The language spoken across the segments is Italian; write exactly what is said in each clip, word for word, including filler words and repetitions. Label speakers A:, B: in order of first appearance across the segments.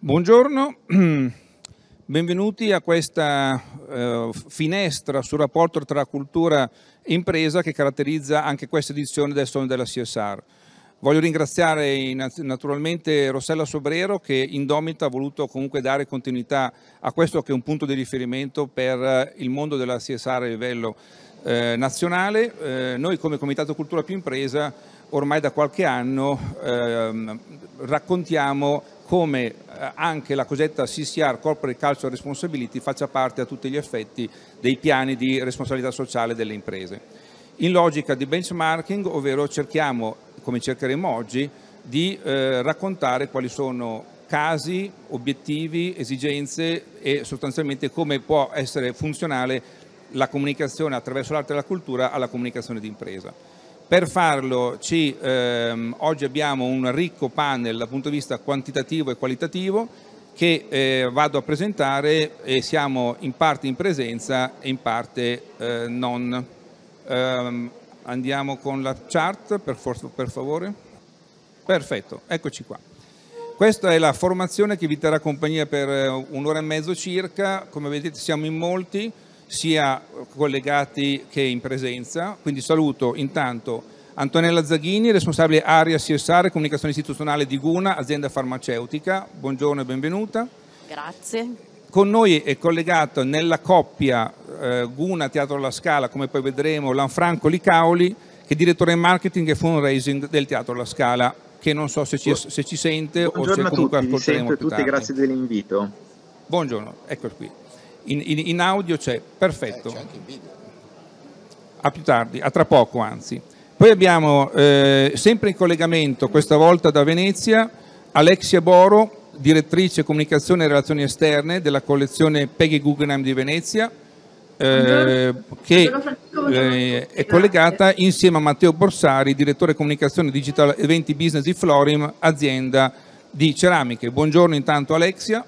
A: Buongiorno, benvenuti a questa eh, finestra sul rapporto tra cultura e impresa che caratterizza anche questa edizione del Sogno della C S R. Voglio ringraziare naturalmente Rossella Sobrero che Indomita ha voluto comunque dare continuità a questo che è un punto di riferimento per il mondo della C S R a livello eh, nazionale. Eh, noi come Comitato Cultura più Impresa ormai da qualche anno eh, raccontiamo come anche la cosiddetta C C R, Corporate Cultural Responsibility, faccia parte a tutti gli effetti dei piani di responsabilità sociale delle imprese. In logica di benchmarking, ovvero cerchiamo, come cercheremo oggi, di eh, raccontare quali sono casi, obiettivi, esigenze e sostanzialmente come può essere funzionale la comunicazione attraverso l'arte e la cultura alla comunicazione di impresa. Per farlo ci, ehm, oggi abbiamo un ricco panel dal punto di vista quantitativo e qualitativo che eh, vado a presentare e siamo in parte in presenza e in parte eh, non. Um, andiamo con la chart per, per favore. Perfetto, eccoci qua. Questa è la formazione che vi terrà compagnia per un'ora e mezzo circa. Come vedete siamo in molti, sia collegati che in presenza, quindi saluto intanto Antonella Zaghini, responsabile area C S R e comunicazione istituzionale di Guna, azienda farmaceutica. Buongiorno e benvenuta.
B: Grazie.
A: Con noi è collegato nella coppia eh, Guna Teatro alla Scala, come poi vedremo, Lanfranco Licaoli, che è direttore marketing e fundraising del Teatro alla Scala, che non so se ci, se ci sente
C: Buongiorno
A: o se comunque
C: a tutti,
A: ascolteremo
C: vi sento
A: più
C: tutti,
A: tardi.
C: grazie dell'invito.
A: Buongiorno, ecco qui. In, in, in audio c'è, perfetto.
D: Eh, c'è anche il video.
A: A più tardi, a tra poco anzi. Poi abbiamo eh, sempre in collegamento, questa volta da Venezia, Alexia Boro, direttrice comunicazione e relazioni esterne della collezione Peggy Guggenheim di Venezia, eh, che eh, è collegata insieme a Matteo Borsari, direttore comunicazione digital eventi business di Florim, azienda di ceramiche. Buongiorno intanto Alexia.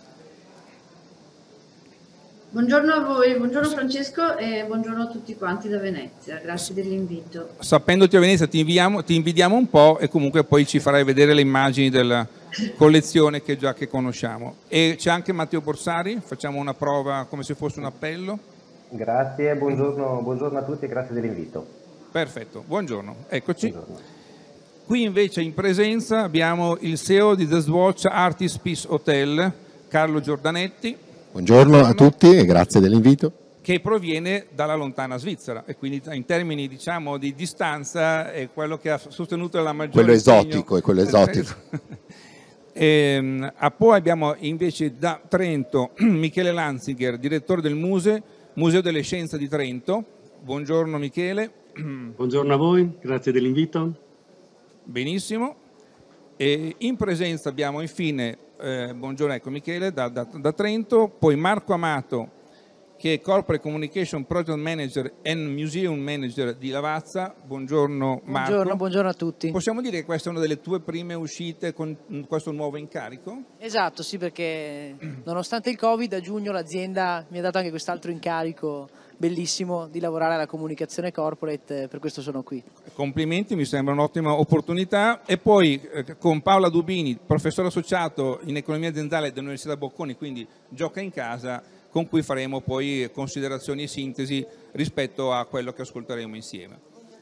E: Buongiorno a voi, buongiorno Francesco e buongiorno a tutti quanti da Venezia, grazie dell'invito.
A: Sapendoti a Venezia ti, inviamo, ti invidiamo un po' e comunque poi ci farai vedere le immagini della collezione che già che conosciamo. E c'è anche Matteo Borsari, facciamo una prova come se fosse un appello.
F: Grazie, buongiorno, buongiorno a tutti e grazie dell'invito.
A: Perfetto, buongiorno, eccoci.
F: Buongiorno.
A: Qui invece in presenza abbiamo il C E O di The Swatch Artist Peace Hotel, Carlo Giordanetti.
D: Buongiorno a tutti e grazie dell'invito.
A: Che proviene dalla lontana Svizzera e quindi in termini diciamo di distanza è quello che ha sostenuto la maggiore
D: Quello esotico,
A: impegno.
D: è quello esotico.
A: e, a poi abbiamo invece da Trento Michele Lanziger, direttore del Muse, Museo delle Scienze di Trento. Buongiorno Michele.
G: Buongiorno a voi, grazie dell'invito.
A: Benissimo. E in presenza abbiamo infine, eh, buongiorno, ecco Michele, da, da, da Trento, poi Marco Amato, che è Corporate Communication Project Manager and Museum Manager di Lavazza. Buongiorno Marco.
B: Buongiorno, buongiorno a tutti.
A: Possiamo dire che questa è una delle tue prime uscite con questo nuovo incarico?
B: Esatto, sì, perché nonostante il Covid a giugno l'azienda mi ha dato anche quest'altro incarico bellissimo di lavorare alla comunicazione corporate, per questo sono qui.
A: Complimenti, mi sembra un'ottima opportunità. E poi eh, con Paola Dubini, professore associato in economia aziendale dell'Università Bocconi, quindi gioca in casa, con cui faremo poi considerazioni e sintesi rispetto a quello che ascolteremo insieme.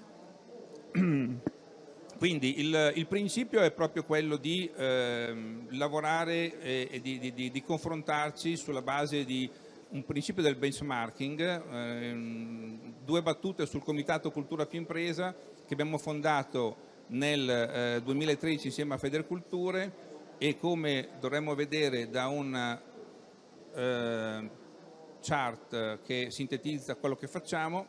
A: Quindi il, il principio è proprio quello di eh, lavorare e, e di, di, di confrontarci sulla base di un principio del benchmarking, eh, due battute sul Comitato Cultura più Impresa che abbiamo fondato nel eh, duemilatredici insieme a Federculture e come dovremmo vedere da una eh, chart che sintetizza quello che facciamo.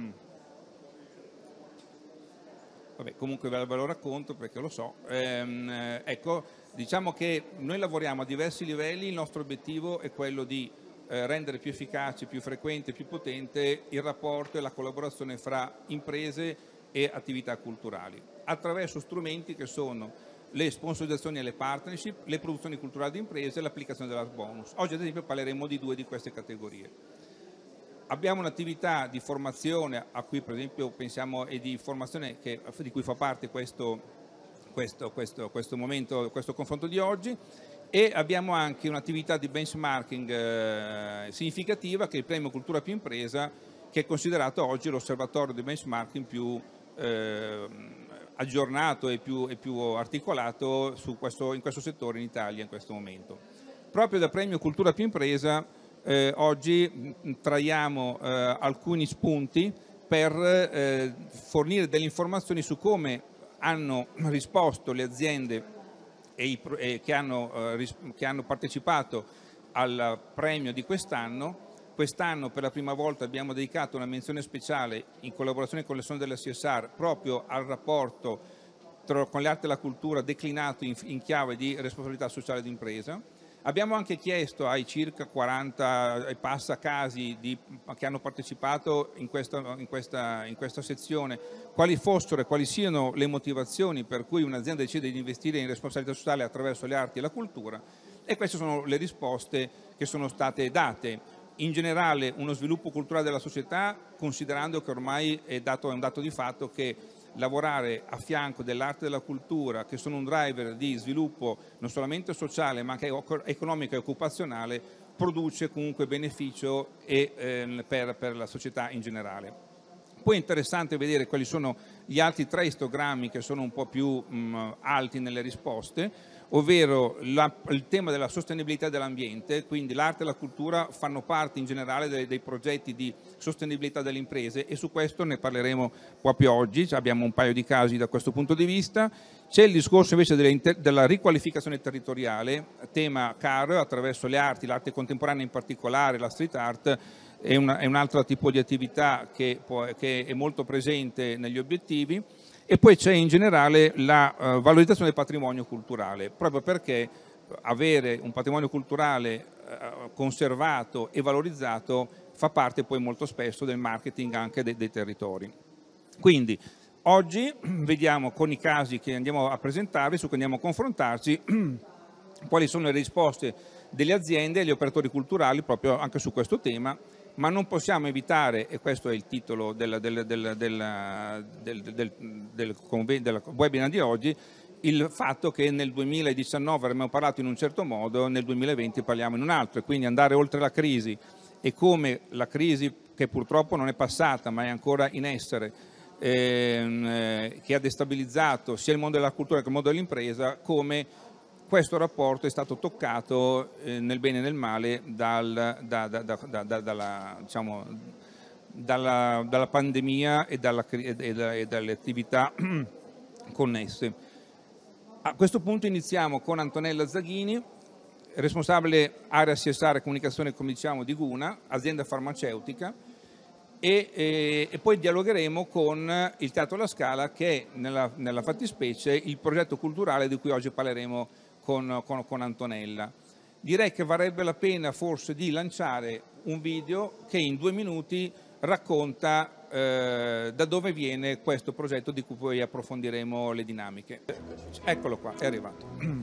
A: Vabbè, comunque ve lo racconto perché lo so. Ehm, ecco, diciamo che noi lavoriamo a diversi livelli, il nostro obiettivo è quello di eh, rendere più efficace, più frequente, più potente il rapporto e la collaborazione fra imprese e attività culturali, attraverso strumenti che sono le sponsorizzazioni e le partnership, le produzioni culturali di imprese e l'applicazione dell'art bonus. Oggi ad esempio parleremo di due di queste categorie. Abbiamo un'attività di formazione a cui per esempio pensiamo e di formazione che, di cui fa parte questo, questo, questo, questo momento, questo confronto di oggi, E abbiamo anche un'attività di benchmarking eh, significativa, che è il premio Cultura più Impresa, che è considerato oggi l'osservatorio di benchmarking più eh, aggiornato e più, e più articolato su questo, in questo settore in Italia in questo momento. Proprio dal premio Cultura più Impresa eh, oggi traiamo eh, alcuni spunti per eh, fornire delle informazioni su come hanno risposto le aziende e i, e che, hanno, eh, che hanno partecipato al premio di quest'anno. Quest'anno per la prima volta abbiamo dedicato una menzione speciale in collaborazione con le Sonde della C S R proprio al rapporto tra, con le arti e la cultura declinato in, in chiave di responsabilità sociale d'impresa. Abbiamo anche chiesto ai circa quaranta e passa casi di, che hanno partecipato in questa, in, questa, in questa sezione quali fossero e quali siano le motivazioni per cui un'azienda decide di investire in responsabilità sociale attraverso le arti e la cultura, e queste sono le risposte che sono state date. In generale uno sviluppo culturale della società, considerando che ormai è, dato, è un dato di fatto che lavorare a fianco dell'arte e della cultura, che sono un driver di sviluppo non solamente sociale ma anche economico e occupazionale, produce comunque beneficio e, eh, per, per la società in generale. Poi è interessante vedere quali sono gli altri tre istogrammi che sono un po' più mh, alti nelle risposte, ovvero la, il tema della sostenibilità dell'ambiente, quindi l'arte e la cultura fanno parte in generale dei, dei progetti di sostenibilità delle imprese, e su questo ne parleremo proprio oggi, abbiamo un paio di casi da questo punto di vista. C'è il discorso invece delle, della riqualificazione territoriale, tema caro attraverso le arti, l'arte contemporanea in particolare, la street art, è, una, è un altro tipo di attività che, può, che è molto presente negli obiettivi. E poi c'è in generale la uh, valorizzazione del patrimonio culturale, proprio perché avere un patrimonio culturale uh, conservato e valorizzato fa parte poi molto spesso del marketing anche dei, dei territori. Quindi oggi vediamo con i casi che andiamo a presentarvi, su cui andiamo a confrontarci, quali sono le risposte delle aziende e degli operatori culturali proprio anche su questo tema. Ma non possiamo evitare, e questo è il titolo del, del, del, del, del, del, del, del webinar di oggi, il fatto che nel duemiladiciannove avremmo parlato in un certo modo, nel duemilaventi parliamo in un altro, e quindi andare oltre la crisi e come la crisi, che purtroppo non è passata ma è ancora in essere, ehm, che ha destabilizzato sia il mondo della cultura che il mondo dell'impresa, come questo rapporto è stato toccato eh, nel bene e nel male dal, da, da, da, da, dalla, diciamo, dalla, dalla pandemia e, dalla, e, e dalle attività connesse. A questo punto iniziamo con Antonella Zaghini, responsabile area C S R e comunicazione, come diciamo, di Guna, azienda farmaceutica, e, e, e poi dialogheremo con il Teatro La Scala, che è nella, nella fattispecie il progetto culturale di cui oggi parleremo Con, con, con Antonella. Direi che varrebbe la pena forse di lanciare un video che in due minuti racconta eh, da dove viene questo progetto, di cui poi approfondiremo le dinamiche. Eccolo qua, è arrivato.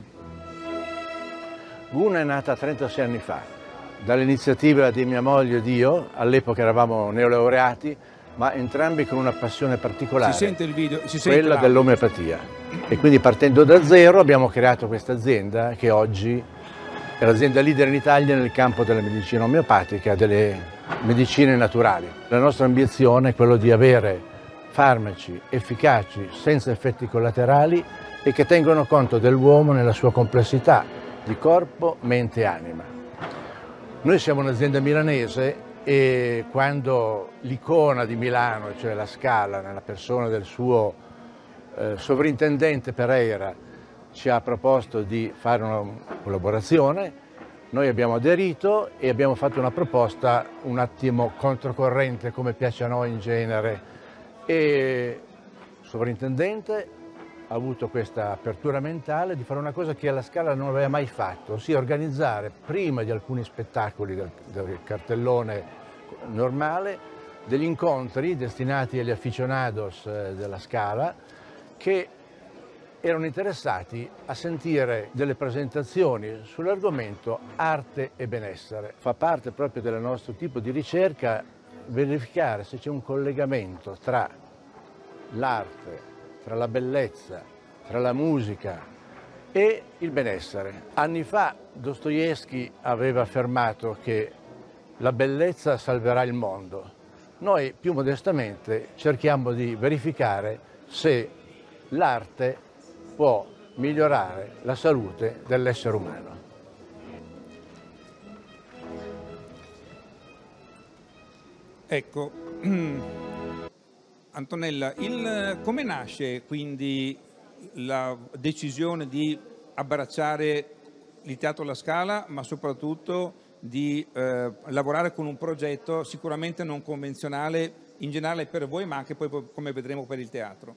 C: Guna è nata trentasei anni fa, dall'iniziativa di mia moglie ed io. All'epoca eravamo neolaureati, ma entrambi con una passione particolare,
A: si sente il video, si sente
C: quella dell'omeopatia. E quindi, partendo da zero, abbiamo creato questa azienda che oggi è l'azienda leader in Italia nel campo della medicina omeopatica, delle medicine naturali. La nostra ambizione è quella di avere farmaci efficaci, senza effetti collaterali e che tengono conto dell'uomo nella sua complessità di corpo, mente e anima. Noi siamo un'azienda milanese, e quando l'icona di Milano, cioè La Scala, nella persona del suo eh, sovrintendente Pereira, ci ha proposto di fare una collaborazione, noi abbiamo aderito e abbiamo fatto una proposta un attimo controcorrente, come piace a noi in genere, e il sovrintendente ha avuto questa apertura mentale di fare una cosa che alla Scala non aveva mai fatto, ossia organizzare prima di alcuni spettacoli del, del cartellone normale degli incontri destinati agli aficionados della Scala, che erano interessati a sentire delle presentazioni sull'argomento arte e benessere. Fa parte proprio del nostro tipo di ricerca verificare se c'è un collegamento tra l'arte, tra la bellezza, tra la musica e il benessere. Anni fa Dostoevskij aveva affermato che la bellezza salverà il mondo. Noi più modestamente cerchiamo di verificare se l'arte può migliorare la salute dell'essere umano.
A: Ecco, Antonella, il, come nasce quindi la decisione di abbracciare il Teatro La Scala, ma soprattutto di eh, lavorare con un progetto sicuramente non convenzionale in generale per voi, ma anche poi come vedremo per il teatro?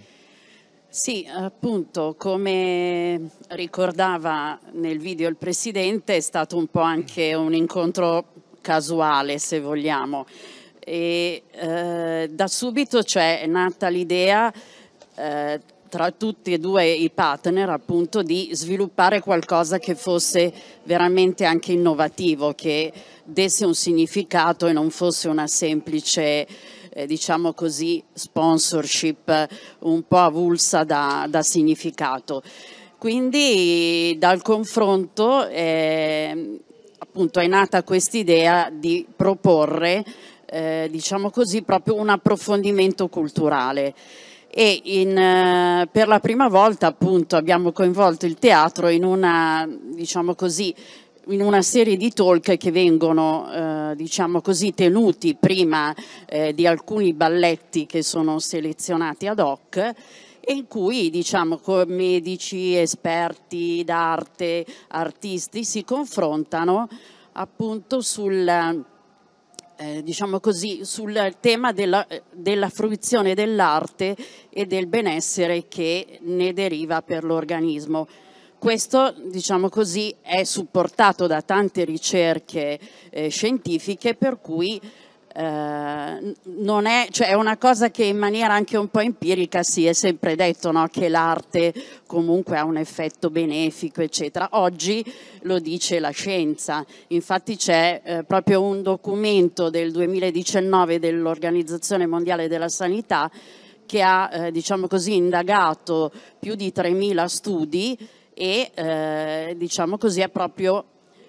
H: Sì, appunto, come ricordava nel video il Presidente, è stato un po' anche un incontro casuale, se vogliamo, e eh, da subito cioè, è nata l'idea eh, tra tutti e due i partner appunto di sviluppare qualcosa che fosse veramente anche innovativo, che desse un significato e non fosse una semplice eh, diciamo così sponsorship un po' avulsa da, da significato. Quindi dal confronto eh, appunto è nata quest'idea di proporre eh, diciamo così proprio un approfondimento culturale. E in, eh, per la prima volta appunto abbiamo coinvolto il teatro in una, diciamo così, in una serie di talk che vengono eh, diciamo così tenuti prima eh, di alcuni balletti che sono selezionati ad hoc, e in cui diciamo con medici, esperti d'arte, artisti si confrontano appunto sul Eh, diciamo così, sul tema della, della fruizione dell'arte e del benessere che ne deriva per l'organismo. Questo, diciamo così, è supportato da tante ricerche eh, scientifiche, per cui eh, non è, cioè è una cosa che in maniera anche un po' empirica si è sempre detto, no? Che l'arte comunque ha un effetto benefico, eccetera. Oggi lo dice la scienza, infatti c'è eh, proprio un documento del duemiladiciannove dell'Organizzazione Mondiale della Sanità che ha eh, diciamo così indagato più di tremila studi e eh, diciamo così è proprio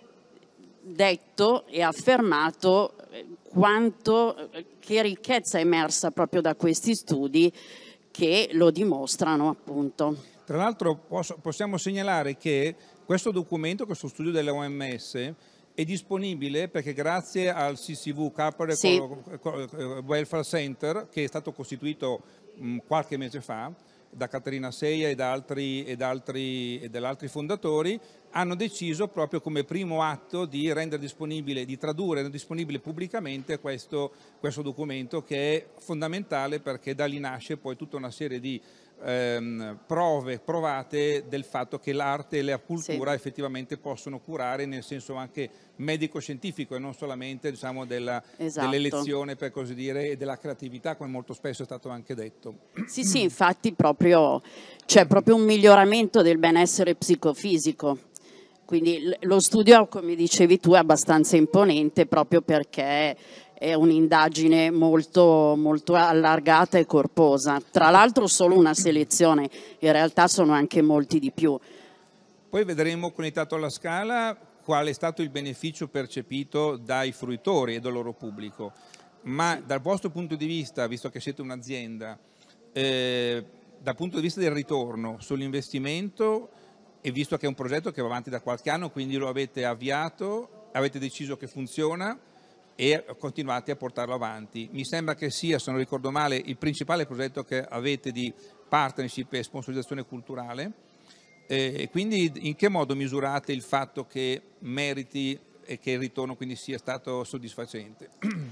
H: detto e affermato quanto, che ricchezza è emersa proprio da questi studi che lo dimostrano appunto.
A: Tra l'altro possiamo segnalare che questo documento, questo studio dell'O M S è disponibile perché grazie al C C V, Corporate sì. Welfare Center, che è stato costituito mh, qualche mese fa da Caterina Seia e da altri, ed altri, e da altri fondatori, hanno deciso proprio come primo atto di rendere disponibile, di tradurre, rendere disponibile pubblicamente questo, questo documento, che è fondamentale perché da lì nasce poi tutta una serie di ehm, prove provate del fatto che l'arte e la cultura sì. effettivamente possono curare nel senso anche medico-scientifico e non solamente diciamo, della, esatto. dell'elezione per così dire e della creatività, come molto spesso è stato anche detto.
H: Sì, sì, infatti proprio c'è proprio un miglioramento del benessere psicofisico. Quindi lo studio, come dicevi tu, è abbastanza imponente proprio perché è un'indagine molto, molto allargata e corposa. Tra l'altro solo una selezione, in realtà sono anche molti di più.
A: Poi vedremo con il Teatro alla Scala qual è stato il beneficio percepito dai fruitori e dal loro pubblico. Ma dal vostro punto di vista, visto che siete un'azienda, eh, dal punto di vista del ritorno sull'investimento, e visto che è un progetto che va avanti da qualche anno, quindi lo avete avviato, avete deciso che funziona e continuate a portarlo avanti. Mi sembra che sia, se non ricordo male, il principale progetto che avete di partnership e sponsorizzazione culturale. E quindi in che modo misurate il fatto che meriti e che il ritorno quindi sia stato soddisfacente?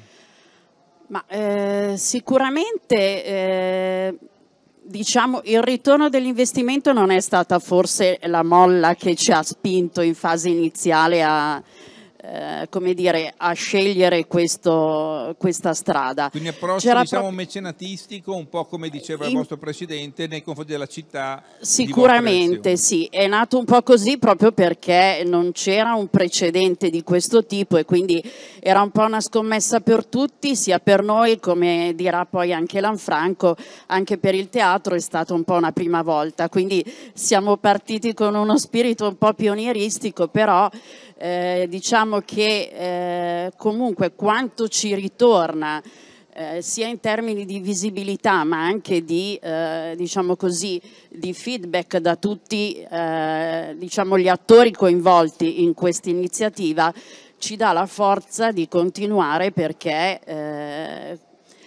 H: Ma eh, sicuramente... Eh... Diciamo, il ritorno dell'investimento non è stata forse la molla che ci ha spinto in fase iniziale a, eh, come dire, a scegliere questo, questa strada.
A: Quindi approccio diciamo
H: pro...
A: mecenatistico, un po' come diceva
H: In...
A: il vostro Presidente, nei confronti della città.
H: Sicuramente sì, è nato un po' così proprio perché non c'era un precedente di questo tipo e quindi era un po' una scommessa per tutti, sia per noi, come dirà poi anche Lanfranco, anche per il teatro è stata un po' una prima volta, quindi siamo partiti con uno spirito un po' pionieristico, però eh, diciamo che eh, comunque quanto ci ritorna Eh, sia in termini di visibilità ma anche di, eh, diciamo così, di feedback da tutti eh, diciamo, gli attori coinvolti in questa iniziativa, ci dà la forza di continuare perché eh,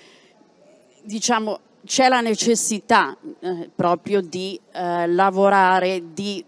H: diciamo, c'è la necessità eh, proprio di eh, lavorare, di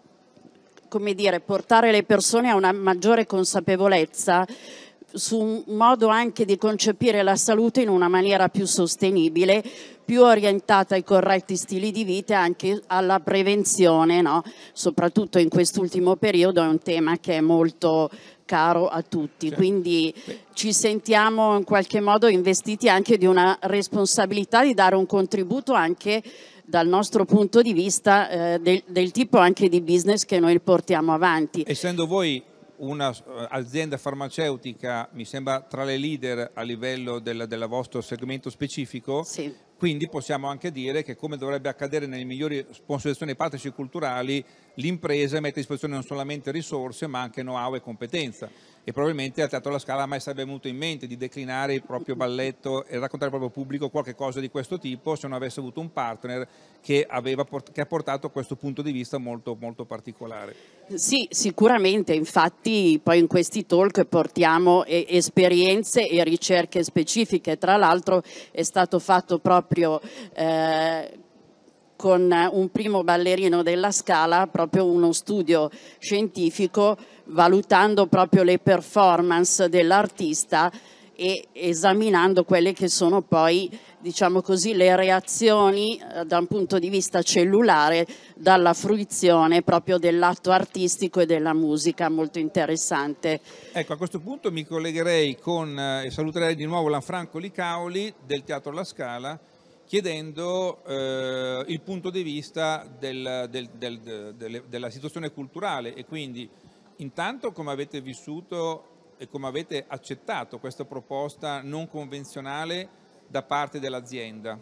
H: come dire, portare le persone a una maggiore consapevolezza su un modo anche di concepire la salute in una maniera più sostenibile, più orientata ai corretti stili di vita e anche alla prevenzione, no? Soprattutto in quest'ultimo periodo è un tema che è molto caro a tutti, sì. Quindi ci sentiamo in qualche modo investiti anche di una responsabilità di dare un contributo anche dal nostro punto di vista eh, del, del tipo anche di business che noi portiamo avanti.
A: Essendo voi un'azienda farmaceutica, mi sembra tra le leader a livello del, del vostro segmento specifico,
H: sì.
A: Quindi possiamo anche dire che, come dovrebbe accadere nelle migliori sponsorizzazioni e partnership culturali, l'impresa mette a disposizione non solamente risorse ma anche know-how e competenza, e probabilmente al Teatro alla Scala mai sarebbe venuto in mente di declinare il proprio balletto e raccontare al proprio pubblico qualche cosa di questo tipo se non avesse avuto un partner che, aveva, che ha portato questo punto di vista molto, molto particolare.
H: Sì, sicuramente, infatti poi in questi talk portiamo eh, esperienze e ricerche specifiche, tra l'altro è stato fatto proprio eh, con un primo ballerino della Scala proprio uno studio scientifico valutando proprio le performance dell'artista e esaminando quelle che sono poi, diciamo così, le reazioni eh, da un punto di vista cellulare dalla fruizione proprio dell'atto artistico e della musica, molto interessante.
A: Ecco, a questo punto mi collegherei con eh, e saluterei di nuovo Lanfranco Licaoli del Teatro La Scala, chiedendo eh, il punto di vista del, del, del, del, della situazione culturale e quindi intanto come avete vissuto e come avete accettato questa proposta non convenzionale da parte dell'azienda.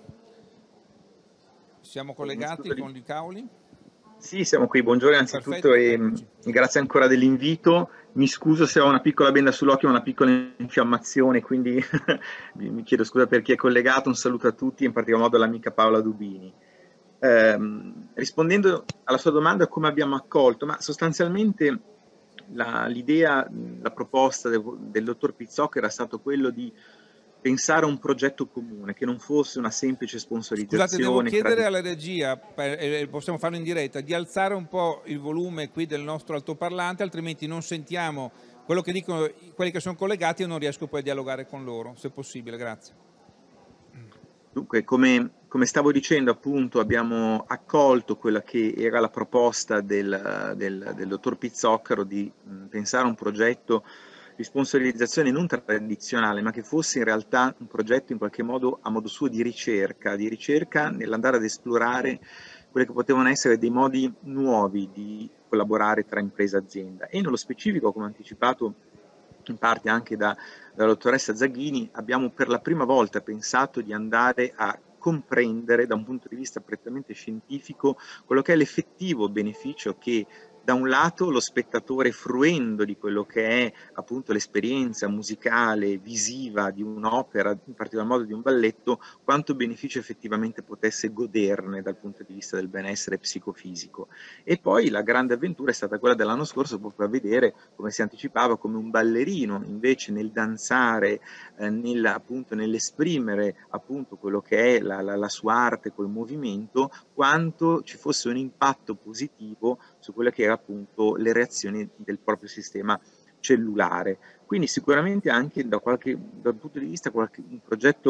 A: Siamo collegati con Licaoli?
I: Sì, siamo qui. Buongiorno innanzitutto e grazie ancora dell'invito. Mi scuso se ho una piccola benda sull'occhio, una piccola infiammazione, quindi mi chiedo scusa per chi è collegato. Un saluto a tutti, in particolar modo all'amica Paola Dubini. Eh, rispondendo alla sua domanda, come abbiamo accolto, ma sostanzialmente l'idea, la, la proposta del, del dottor Pizzocca era stato quello di pensare a un progetto comune, che non fosse una semplice sponsorizzazione.
A: Scusate, devo chiedere alla regia, eh, possiamo farlo in diretta, di alzare un po' il volume qui del nostro altoparlante, altrimenti non sentiamo quello che dicono quelli che sono collegati e non riesco poi a dialogare con loro, se possibile, grazie.
I: Dunque, come, come stavo dicendo, appunto, abbiamo accolto quella che era la proposta del, del, del dottor Pizzoccaro di mh, pensare a un progetto di sponsorizzazione non tradizionale, ma che fosse in realtà un progetto in qualche modo a modo suo di ricerca, di ricerca nell'andare ad esplorare quelli che potevano essere dei modi nuovi di collaborare tra impresa e azienda. E nello specifico, come anticipato in parte anche da, dalla dottoressa Zaghini, abbiamo per la prima volta pensato di andare a comprendere da un punto di vista prettamente scientifico quello che è l'effettivo beneficio che da un lato lo spettatore, fruendo di quello che è appunto l'esperienza musicale, visiva di un'opera, in particolar modo di un balletto, quanto beneficio effettivamente potesse goderne dal punto di vista del benessere psicofisico. E poi la grande avventura è stata quella dell'anno scorso, proprio a vedere, come si anticipava, come un ballerino invece nel danzare, eh, nel, appunto nell'esprimere appunto quello che è la, la, la sua arte col movimento, quanto ci fosse un impatto positivo su quelle che erano appunto le reazioni del proprio sistema cellulare. Quindi sicuramente anche da qualche, dal punto di vista qualche, un progetto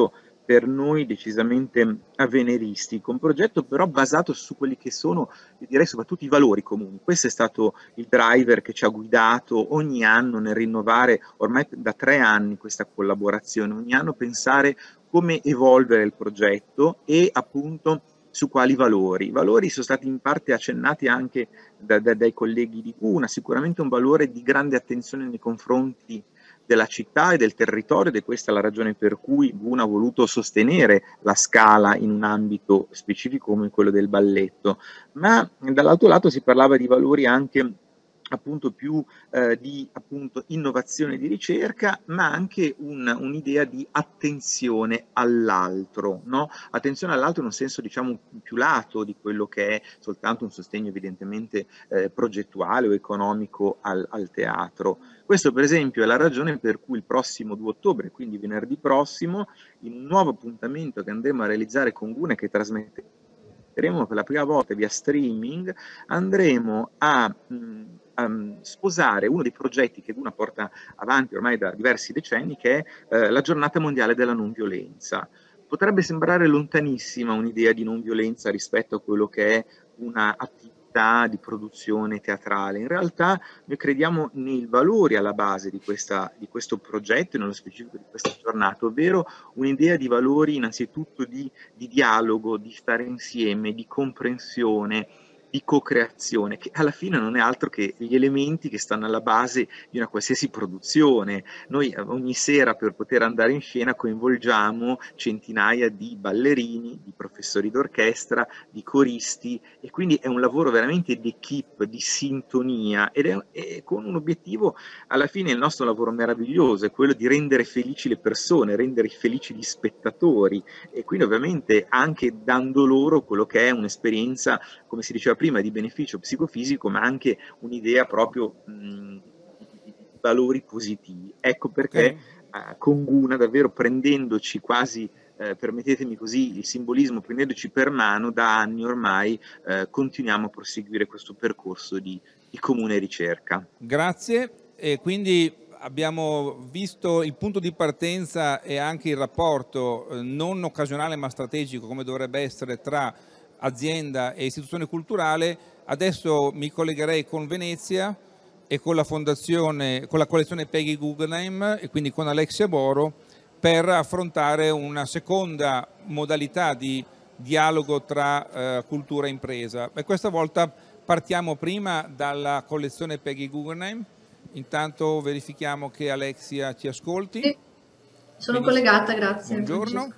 I: per noi decisamente avveniristico, un progetto però basato su quelli che sono, direi soprattutto i valori comuni. Questo è stato il driver che ci ha guidato ogni anno nel rinnovare, ormai da tre anni, questa collaborazione, ogni anno pensare come evolvere il progetto e appunto su quali valori. I valori sono stati in parte accennati anche da, da, dai colleghi di Guna, sicuramente un valore di grande attenzione nei confronti della città e del territorio, ed è questa la ragione per cui Guna ha voluto sostenere la Scala in un ambito specifico come quello del balletto, ma dall'altro lato si parlava di valori anche appunto più eh, di appunto innovazione di ricerca, ma anche un, un'idea di attenzione all'altro, no? Attenzione all'altro in un senso diciamo più lato di quello che è soltanto un sostegno evidentemente eh, progettuale o economico al, al teatro. Questo per esempio è la ragione per cui il prossimo due ottobre, quindi venerdì prossimo, in un nuovo appuntamento che andremo a realizzare con Guna e che trasmetteremo per la prima volta via streaming, andremo a mh, Um, sposare uno dei progetti che Guna porta avanti ormai da diversi decenni, che è eh, la giornata mondiale della non violenza. Potrebbe sembrare lontanissima un'idea di non violenza rispetto a quello che è una attività di produzione teatrale. In realtà noi crediamo nei valori alla base di, questa, di questo progetto e nello specifico di questa giornata, ovvero un'idea di valori innanzitutto di, di dialogo, di stare insieme, di comprensione, di co-creazione, che alla fine non è altro che gli elementi che stanno alla base di una qualsiasi produzione. Noi ogni sera per poter andare in scena coinvolgiamo centinaia di ballerini, di professori d'orchestra, di coristi, e quindi è un lavoro veramente d'equipe, di sintonia, ed è, è con un obiettivo, alla fine il nostro lavoro meraviglioso è quello di rendere felici le persone, rendere felici gli spettatori, e quindi ovviamente anche dando loro quello che è un'esperienza, come si diceva prima, di beneficio psicofisico, ma anche un'idea proprio mh, di valori positivi. Ecco perché okay. uh, con Guna, davvero prendendoci quasi, eh, permettetemi così il simbolismo, prendendoci per mano, da anni ormai eh, continuiamo a proseguire questo percorso di, di comune ricerca.
A: Grazie, e quindi abbiamo visto il punto di partenza e anche il rapporto eh, non occasionale ma strategico, come dovrebbe essere, tra azienda e istituzione culturale. Adesso mi collegherei con Venezia e con la fondazione, con la collezione Peggy Guggenheim, e quindi con Alexia Boro, per affrontare una seconda modalità di dialogo tra eh, cultura e impresa. E questa volta partiamo prima dalla collezione Peggy Guggenheim. Intanto verifichiamo che Alexia ci ascolti.
E: Sì, sono
A: Quindi,
E: collegata, grazie.
A: Buongiorno.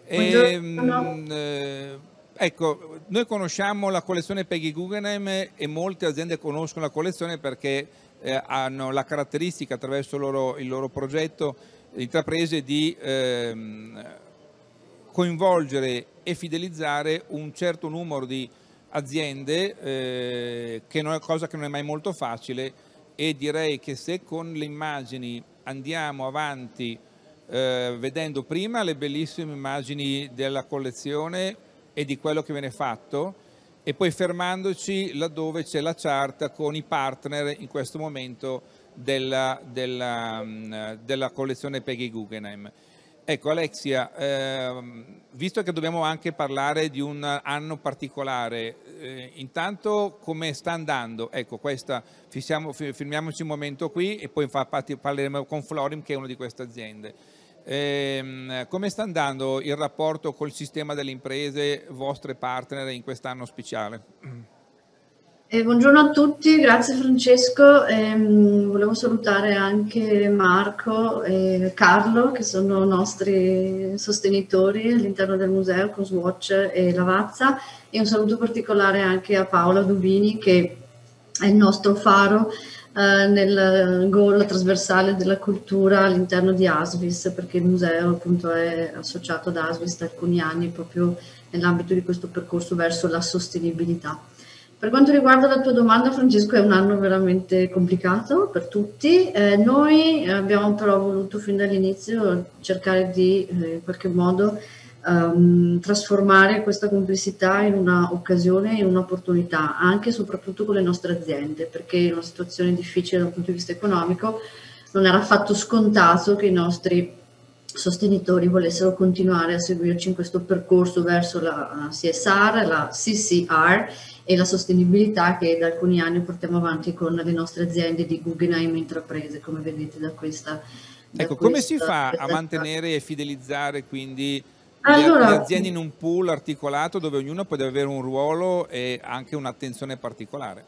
E: E,
A: Buongiorno. Eh, ecco, noi conosciamo la collezione Peggy Guggenheim e molte aziende conoscono la collezione perché eh, hanno la caratteristica, attraverso il loro, il loro progetto intraprese, di ehm, coinvolgere e fidelizzare un certo numero di aziende, eh, che non è cosa che non è mai molto facile, e direi che se con le immagini andiamo avanti eh, vedendo prima le bellissime immagini della collezione e di quello che viene fatto, e poi fermandoci laddove c'è la chart con i partner in questo momento della, della, della collezione Peggy Guggenheim. Ecco Alexia, ehm, visto che dobbiamo anche parlare di un anno particolare, eh, intanto come sta andando? Ecco, questa, fissiamo, firmiamoci un momento qui e poi infatti parleremo con Florim, che è una di queste aziende. Eh, come sta andando il rapporto col sistema delle imprese, vostre partner, in quest'anno speciale?
E: Eh, buongiorno a tutti, grazie Francesco. Eh, volevo salutare anche Marco e Carlo, che sono nostri sostenitori all'interno del museo con Swatch e Lavazza, e un saluto particolare anche a Paola Dubini, che è il nostro faro eh, nel goal trasversale della cultura all'interno di ASVIS, perché il museo appunto è associato ad ASVIS da alcuni anni proprio nell'ambito di questo percorso verso la sostenibilità. Per quanto riguarda la tua domanda, Francesco, è un anno veramente complicato per tutti. Eh, noi abbiamo però voluto fin dall'inizio cercare di eh, in qualche modo um, trasformare questa complessità in un'occasione, in un'opportunità, anche e soprattutto con le nostre aziende, perché in una situazione difficile dal punto di vista economico non era affatto scontato che i nostri sostenitori volessero continuare a seguirci in questo percorso verso la C S R, la C C R e la sostenibilità che da alcuni anni portiamo avanti con le nostre aziende di Guggenheim Intraprese, come vedete da questa. Da
A: ecco, come
E: questa,
A: si fa a
E: questa...
A: mantenere e fidelizzare quindi
E: allora,
A: le aziende in un pool articolato dove ognuno può avere un ruolo e anche un'attenzione particolare?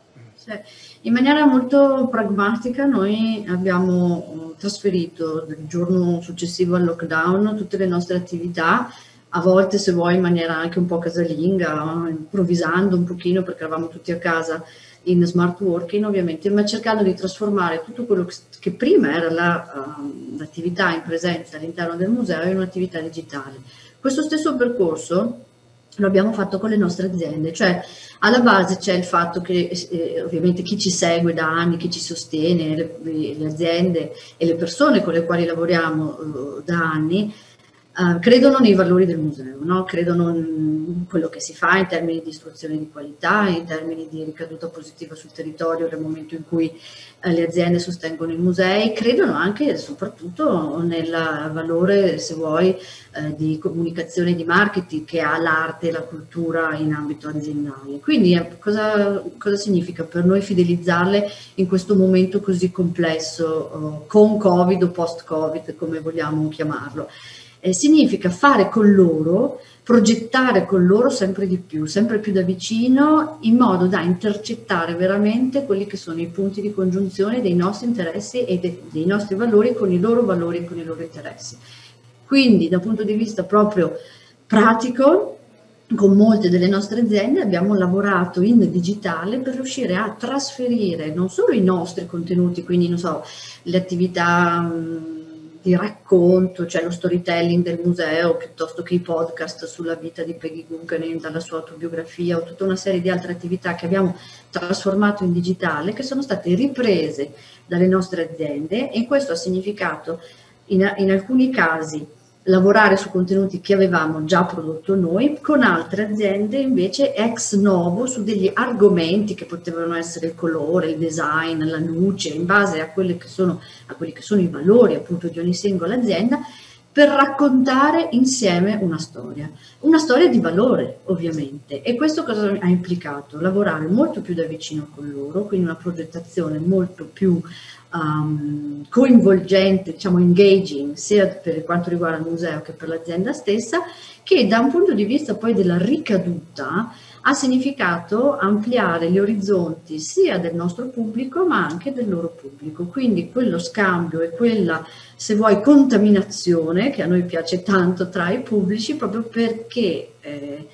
E: In maniera molto pragmatica noi abbiamo trasferito il giorno successivo al lockdown tutte le nostre attività, a volte se vuoi in maniera anche un po' casalinga, improvvisando un pochino perché eravamo tutti a casa, in smart working ovviamente, ma cercando di trasformare tutto quello che prima era l'attività la, uh, in presenza all'interno del museo in un'attività digitale. Questo stesso percorso lo abbiamo fatto con le nostre aziende, cioè alla base c'è il fatto che eh, ovviamente chi ci segue da anni, chi ci sostiene, le, le aziende e le persone con le quali lavoriamo uh, da anni, uh, credono nei valori del museo, no? Credono in quello che si fa in termini di istruzione di qualità, in termini di ricaduta positiva sul territorio nel momento in cui uh, le aziende sostengono i musei, credono anche e soprattutto nel valore, se vuoi, di comunicazione e di marketing che ha l'arte e la cultura in ambito aziendale. Quindi cosa, cosa significa per noi fidelizzarle in questo momento così complesso, uh, con Covid o post-Covid, come vogliamo chiamarlo? Eh, significa fare con loro, progettare con loro sempre di più, sempre più da vicino, in modo da intercettare veramente quelli che sono i punti di congiunzione dei nostri interessi e de, dei nostri valori con i loro valori e con i loro interessi. Quindi dal punto di vista proprio pratico, con molte delle nostre aziende abbiamo lavorato in digitale per riuscire a trasferire non solo i nostri contenuti, quindi non so, le attività mh, di racconto, cioè lo storytelling del museo, piuttosto che i podcast sulla vita di Peggy Guggenheim, dalla sua autobiografia, o tutta una serie di altre attività che abbiamo trasformato in digitale, che sono state riprese dalle nostre aziende, e questo ha significato in, in alcuni casi lavorare su contenuti che avevamo già prodotto noi, con altre aziende invece ex novo su degli argomenti che potevano essere il colore, il design, la luce, in base a, quelle che sono, a quelli che sono i valori appunto di ogni singola azienda, per raccontare insieme una storia, una storia di valore ovviamente. E questo cosa ha implicato? Lavorare molto più da vicino con loro, quindi una progettazione molto più um, coinvolgente, diciamo engaging, sia per quanto riguarda il museo che per l'azienda stessa, che da un punto di vista poi della ricaduta ha significato ampliare gli orizzonti sia del nostro pubblico ma anche del loro pubblico, quindi quello scambio e quella, se vuoi, contaminazione che a noi piace tanto tra i pubblici, proprio perché eh,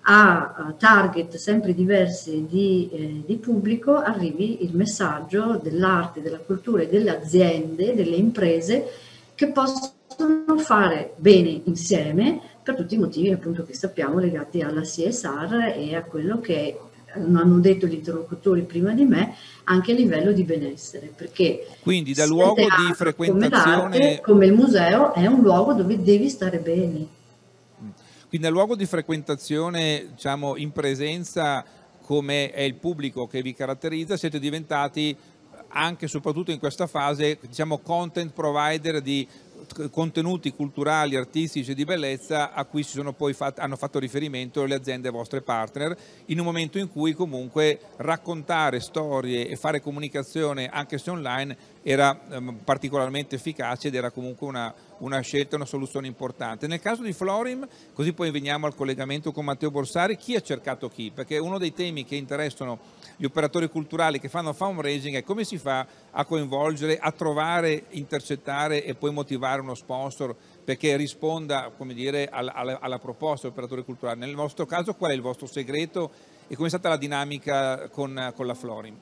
E: a target sempre diversi di, eh, di pubblico arrivi il messaggio dell'arte, della cultura e delle aziende, delle imprese che possono fare bene insieme per tutti i motivi appunto che sappiamo legati alla C S R e a quello che hanno detto gli interlocutori prima di me, anche a livello di benessere, perché
A: quindi dal luogo di frequentazione
E: come, come il museo è un luogo dove devi stare bene.
A: Quindi dal luogo di frequentazione, diciamo, in presenza, come è il pubblico che vi caratterizza, siete diventati anche e soprattutto in questa fase, diciamo, content provider di contenuti culturali, artistici e di bellezza a cui si sono poi fat- hanno fatto riferimento le aziende vostre partner, in un momento in cui comunque raccontare storie e fare comunicazione anche se online era ehm, particolarmente efficace ed era comunque una, una scelta, una soluzione importante. Nel caso di Florim, così poi veniamo al collegamento con Matteo Borsari, chi ha cercato chi? Perché uno dei temi che interessano gli operatori culturali che fanno fundraising è come si fa a coinvolgere, a trovare, intercettare e poi motivare uno sponsor perché risponda, come dire, alla, alla, alla proposta dell'operatore culturale. Nel vostro caso qual è il vostro segreto e come è stata la dinamica con, con la Florim?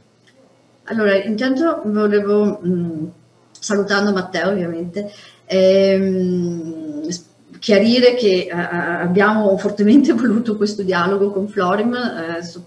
E: Allora, intanto volevo, mh, salutando Matteo ovviamente, ehm, chiarire che eh, abbiamo fortemente voluto questo dialogo con Florim, eh,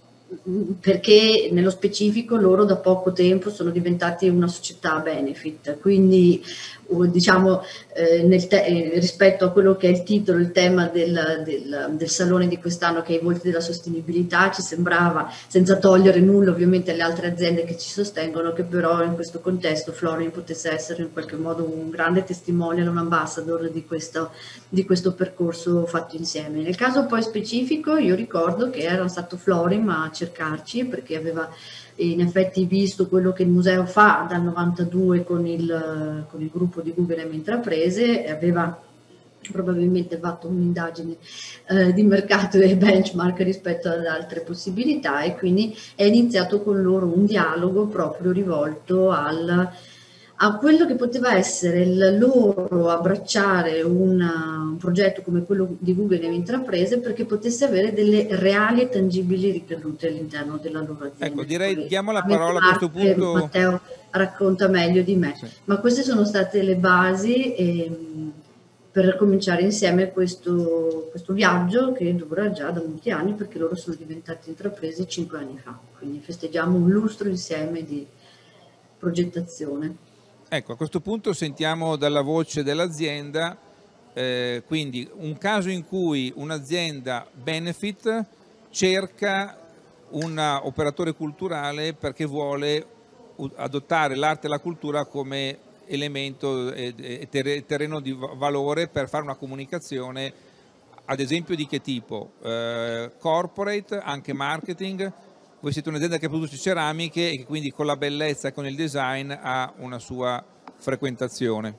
E: perché nello specifico loro da poco tempo sono diventati una società benefit, quindi diciamo eh, nel te- rispetto a quello che è il titolo, il tema del, del, del salone di quest'anno, che è i volti della sostenibilità, ci sembrava, senza togliere nulla ovviamente alle altre aziende che ci sostengono, che però in questo contesto Florim potesse essere in qualche modo un grande testimonial, un ambassador di questo, di questo percorso fatto insieme. Nel caso poi specifico io ricordo che era stato Florim a cercarci, perché aveva in effetti visto quello che il museo fa dal novantadue con il, con il gruppo di Google M Intraprese, e aveva probabilmente fatto un'indagine eh, di mercato e benchmark rispetto ad altre possibilità, e quindi è iniziato con loro un dialogo proprio rivolto al, a quello che poteva essere il loro abbracciare una, un progetto come quello di Google nelle intraprese, perché potesse avere delle reali e tangibili ricadute all'interno della loro azienda.
A: Ecco, direi
E: Poi,
A: diamo la parola a questo punto.
E: Matteo racconta meglio di me,
A: sì.
E: Ma queste sono state le basi ehm, per cominciare insieme questo, questo viaggio, che dura già da molti anni, perché loro sono diventati intraprese cinque anni fa, quindi festeggiamo un lustro insieme di progettazione.
A: Ecco, a questo punto sentiamo dalla voce dell'azienda, eh, quindi un caso in cui un'azienda benefit cerca un operatore culturale perché vuole adottare l'arte e la cultura come elemento e terreno di valore per fare una comunicazione, ad esempio di che tipo? Eh, corporate, anche marketing. Voi siete un'azienda che produce ceramiche e che quindi con la bellezza e con il design ha una sua frequentazione.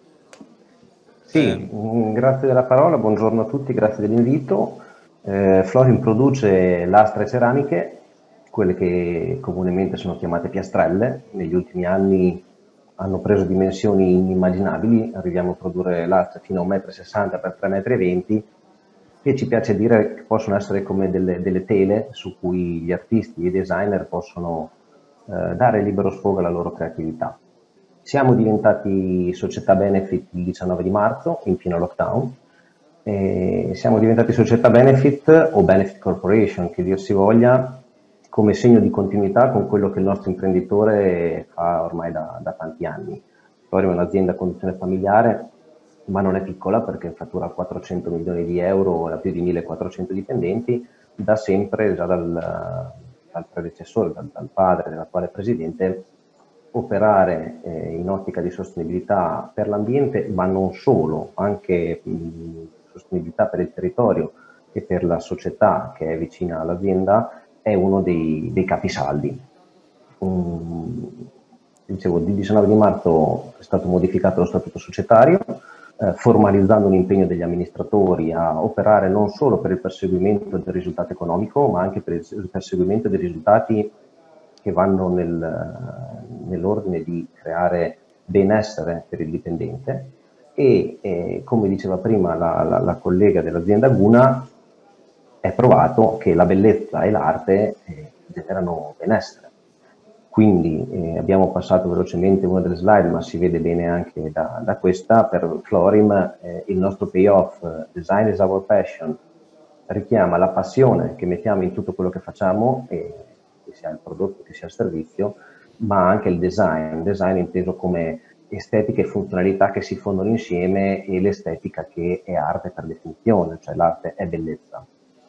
F: Sì,
A: eh.
F: Grazie della parola, buongiorno a tutti, grazie dell'invito. Eh, Florim produce lastre e ceramiche, quelle che comunemente sono chiamate piastrelle. Negli ultimi anni hanno preso dimensioni inimmaginabili, arriviamo a produrre lastre fino a un metro e sessanta per tre metri e venti, che ci piace dire che possono essere come delle, delle tele su cui gli artisti e i designer possono eh, dare libero sfogo alla loro creatività. Siamo diventati società benefit il diciannove di marzo, in pieno lockdown, e siamo diventati società benefit o benefit corporation, che dir si voglia, come segno di continuità con quello che il nostro imprenditore fa ormai da, da tanti anni. Florim è un'azienda a conduzione familiare, ma non è piccola, perché fattura quattrocento milioni di euro e ha più di millequattrocento dipendenti, da sempre, già dal, dal predecessore, dal, dal padre dell'attuale presidente, operare eh, in ottica di sostenibilità per l'ambiente, ma non solo, anche mh, sostenibilità per il territorio e per la società che è vicina all'azienda, è uno dei, dei capisaldi. Um, dicevo, il diciannove di marzo è stato modificato lo statuto societario, eh, formalizzando un impegno degli amministratori a operare non solo per il perseguimento del risultato economico, ma anche per il perseguimento dei risultati che vanno nel, nell'ordine di creare benessere per il dipendente. E eh, come diceva prima la, la, la collega dell'azienda Guna, è provato che la bellezza e l'arte eh, generano benessere. Quindi eh, abbiamo passato velocemente una delle slide, ma si vede bene anche da, da questa. Per Florim eh, il nostro payoff, eh, Design is our passion, richiama la passione che mettiamo in tutto quello che facciamo, eh, che sia il prodotto, che sia il servizio, ma anche il design, design inteso come estetica e funzionalità che si fondono insieme, e l'estetica che è arte per definizione, cioè l'arte è bellezza.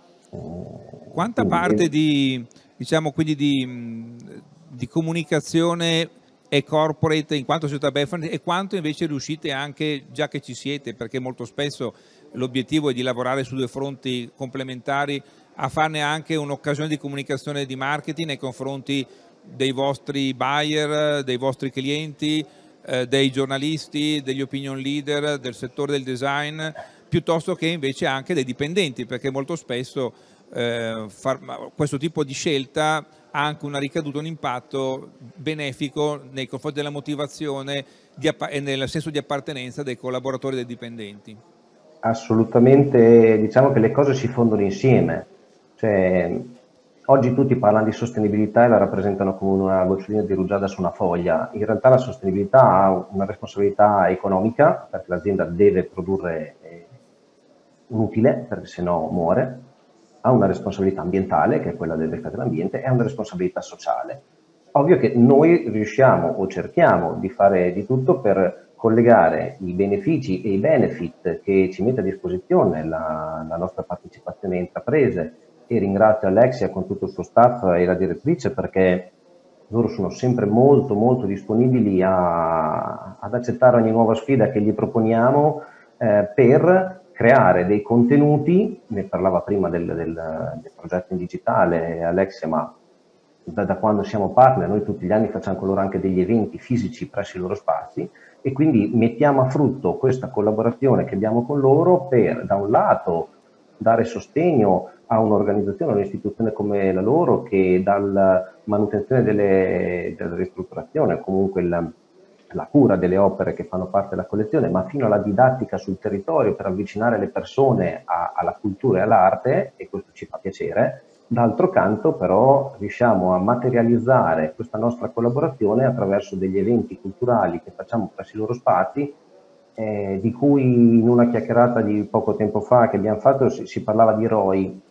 A: Eh, Quanta quindi, parte di, diciamo, quindi di, di comunicazione è corporate in quanto società benefit, e quanto invece riuscite anche, già che ci siete, perché molto spesso l'obiettivo è di lavorare su due fronti complementari, a farne anche un'occasione di comunicazione e di marketing nei confronti dei vostri buyer, dei vostri clienti, eh, dei giornalisti, degli opinion leader, del settore del design, piuttosto che invece anche dei dipendenti, perché molto spesso eh, far, questo tipo di scelta ha anche una ricaduta, un impatto benefico nei confronti della motivazione di, e nel senso di appartenenza dei collaboratori e dei dipendenti.
F: Assolutamente, diciamo che le cose si fondono insieme. Cioè, oggi tutti parlano di sostenibilità e la rappresentano come una gocciolina di rugiada su una foglia. In realtà la sostenibilità ha una responsabilità economica, perché l'azienda deve produrre eh, un utile, perché sennò muore, ha una responsabilità ambientale, che è quella del mercato dell'ambiente, e ha una responsabilità sociale. Ovvio che noi riusciamo o cerchiamo di fare di tutto per collegare i benefici e i benefit che ci mette a disposizione la, la nostra partecipazione a Intraprese, e ringrazio Alexia con tutto il suo staff e la direttrice, perché loro sono sempre molto molto disponibili a, ad accettare ogni nuova sfida che gli proponiamo eh, per creare dei contenuti. Ne parlava prima del, del, del progetto in digitale Alexia, ma da, da quando siamo partner noi tutti gli anni facciamo con loro anche degli eventi fisici presso i loro spazi, e quindi mettiamo a frutto questa collaborazione che abbiamo con loro per, da un lato, dare sostegno a un'organizzazione, un'istituzione come la loro, che dalla manutenzione delle, della ristrutturazione, comunque la, la cura delle opere che fanno parte della collezione, ma fino alla didattica sul territorio per avvicinare le persone a, alla cultura e all'arte, e questo ci fa piacere. D'altro canto però riusciamo a materializzare questa nostra collaborazione attraverso degli eventi culturali che facciamo presso i loro spazi, eh, di cui in una chiacchierata di poco tempo fa che abbiamo fatto si, si parlava di R O I.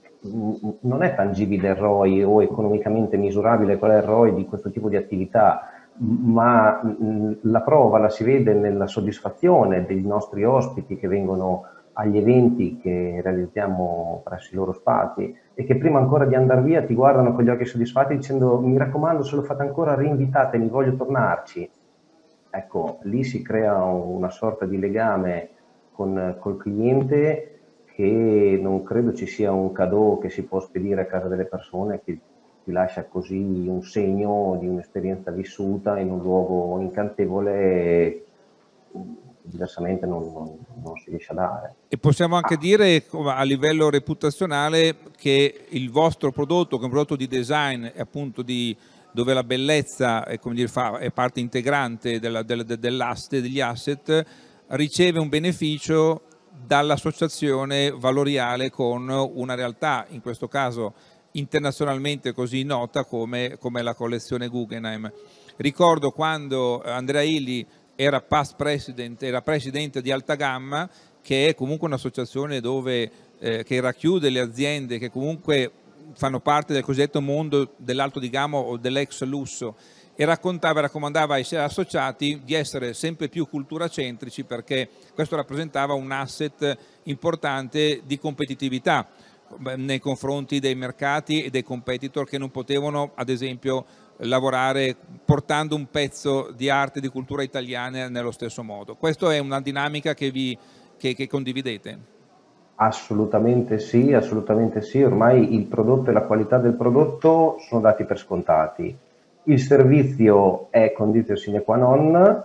F: Non è tangibile il R O I o economicamente misurabile qual è il R O I di questo tipo di attività, ma mh, la prova la si vede nella soddisfazione dei nostri ospiti che vengono agli eventi che realizziamo presso i loro spazi, e che prima ancora di andare via ti guardano con gli occhi soddisfatti dicendo: mi raccomando, se lo fate ancora rinvitatemi, voglio tornarci. Ecco, lì si crea una sorta di legame con col cliente, che non credo ci sia un cadeau che si può spedire a casa delle persone che ti lascia così un segno di un'esperienza vissuta in un luogo incantevole, diversamente non, non, non si riesce a dare.
A: E possiamo anche dire a livello reputazionale che il vostro prodotto, che è un prodotto di design e appunto di, dove la bellezza è, come dire, fa, è parte integrante della, della, dell'asset, degli asset, riceve un beneficio dall'associazione valoriale con una realtà, in questo caso internazionalmente così nota come, come la collezione Guggenheim. Ricordo quando Andrea Illy era past president, era presidente di Alta Gamma, che è comunque un'associazione dove eh, che racchiude le aziende che comunque fanno parte del cosiddetto mondo dell'alto di gamma o dell'ex lusso, e raccontava e raccomandava ai suoi associati di essere sempre più culturacentrici, perché questo rappresentava un asset importante di competitività nei confronti dei mercati e dei competitor che non potevano, ad esempio, lavorare portando un pezzo di arte e di cultura italiana nello stesso modo. Questa è una dinamica che, vi, che, che condividete?
F: Assolutamente sì, assolutamente sì. Ormai il prodotto e la qualità del prodotto sono dati per scontati. Il servizio è conditio sine qua non,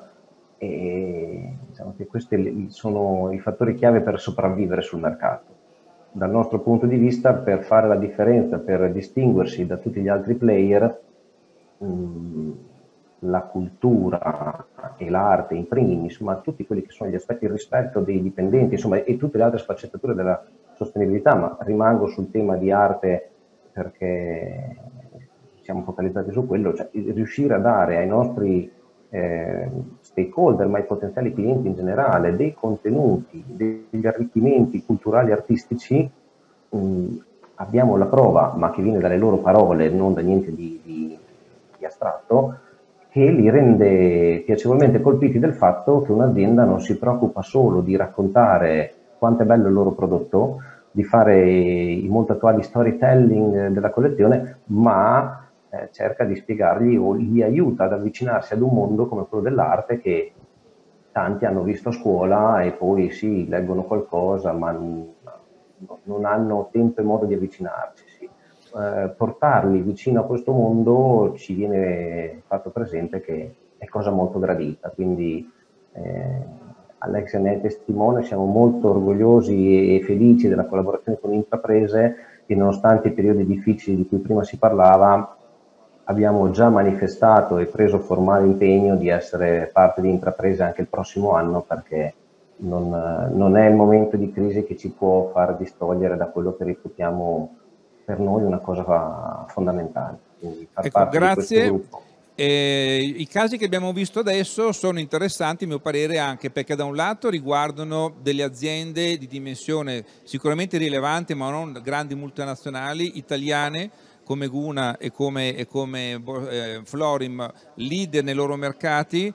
F: e diciamo che questi sono i fattori chiave per sopravvivere sul mercato. Dal nostro punto di vista, per fare la differenza, per distinguersi da tutti gli altri player, mh, la cultura e l'arte in primis, ma tutti quelli che sono gli aspetti, il rispetto dei dipendenti, insomma, e tutte le altre sfaccettature della sostenibilità, ma rimango sul tema di arte perché siamo focalizzati su quello, cioè riuscire a dare ai nostri eh, stakeholder, ma ai potenziali clienti in generale, dei contenuti, degli arricchimenti culturali e artistici. Mh, abbiamo la prova, ma che viene dalle loro parole, non da niente di, di, di astratto, che li rende piacevolmente colpiti del fatto che un'azienda non si preoccupa solo di raccontare quanto è bello il loro prodotto, di fare i molto attuali storytelling della collezione, ma eh, cerca di spiegargli o li aiuta ad avvicinarsi ad un mondo come quello dell'arte che tanti hanno visto a scuola e poi sì, leggono qualcosa, ma non, non hanno tempo e modo di avvicinarci. Sì. Eh, portarli vicino a questo mondo ci viene fatto presente che è cosa molto gradita, quindi eh, Alexia ne è testimone, siamo molto orgogliosi e felici della collaborazione con Intraprese, e nonostante i periodi difficili di cui prima si parlava abbiamo già manifestato e preso formale impegno di essere parte di Intraprese anche il prossimo anno, perché non, non è il momento di crisi che ci può far distogliere da quello che reputiamo per noi una cosa fondamentale. Quindi far
A: ecco,
F: parte
A: grazie.
F: Di questo gruppo.
A: Eh, I casi che abbiamo visto adesso sono interessanti, a mio parere, anche perché da un lato riguardano delle aziende di dimensione sicuramente rilevante, ma non grandi multinazionali italiane, come Guna e come, e come eh, Florim, leader nei loro mercati,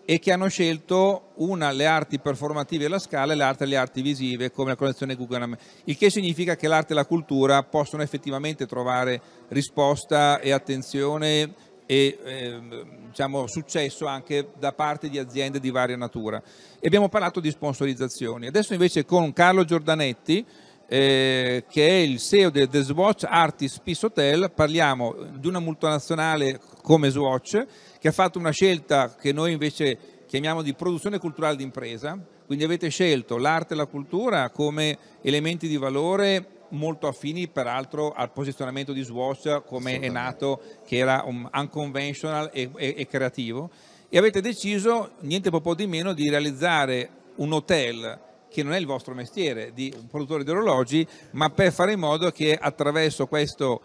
A: e che hanno scelto una le arti performative alla Scala e l'altra le arti visive come la collezione Guggenheim, il che significa che l'arte e la cultura possono effettivamente trovare risposta e attenzione e eh, diciamo, successo anche da parte di aziende di varia natura. E abbiamo parlato di sponsorizzazioni. Adesso invece con Carlo Giordanetti, eh, che è il C E O del The Swatch Artist Peace Hotel, parliamo di una multinazionale come Swatch che ha fatto una scelta che noi invece chiamiamo di produzione culturale d'impresa, quindi avete scelto l'arte e la cultura come elementi di valore molto affini peraltro al posizionamento di Swatch come è nato, che era un unconventional e, e, e creativo, e avete deciso niente po' di meno di realizzare un hotel che non è il vostro mestiere di un produttore di orologi, ma per fare in modo che attraverso questo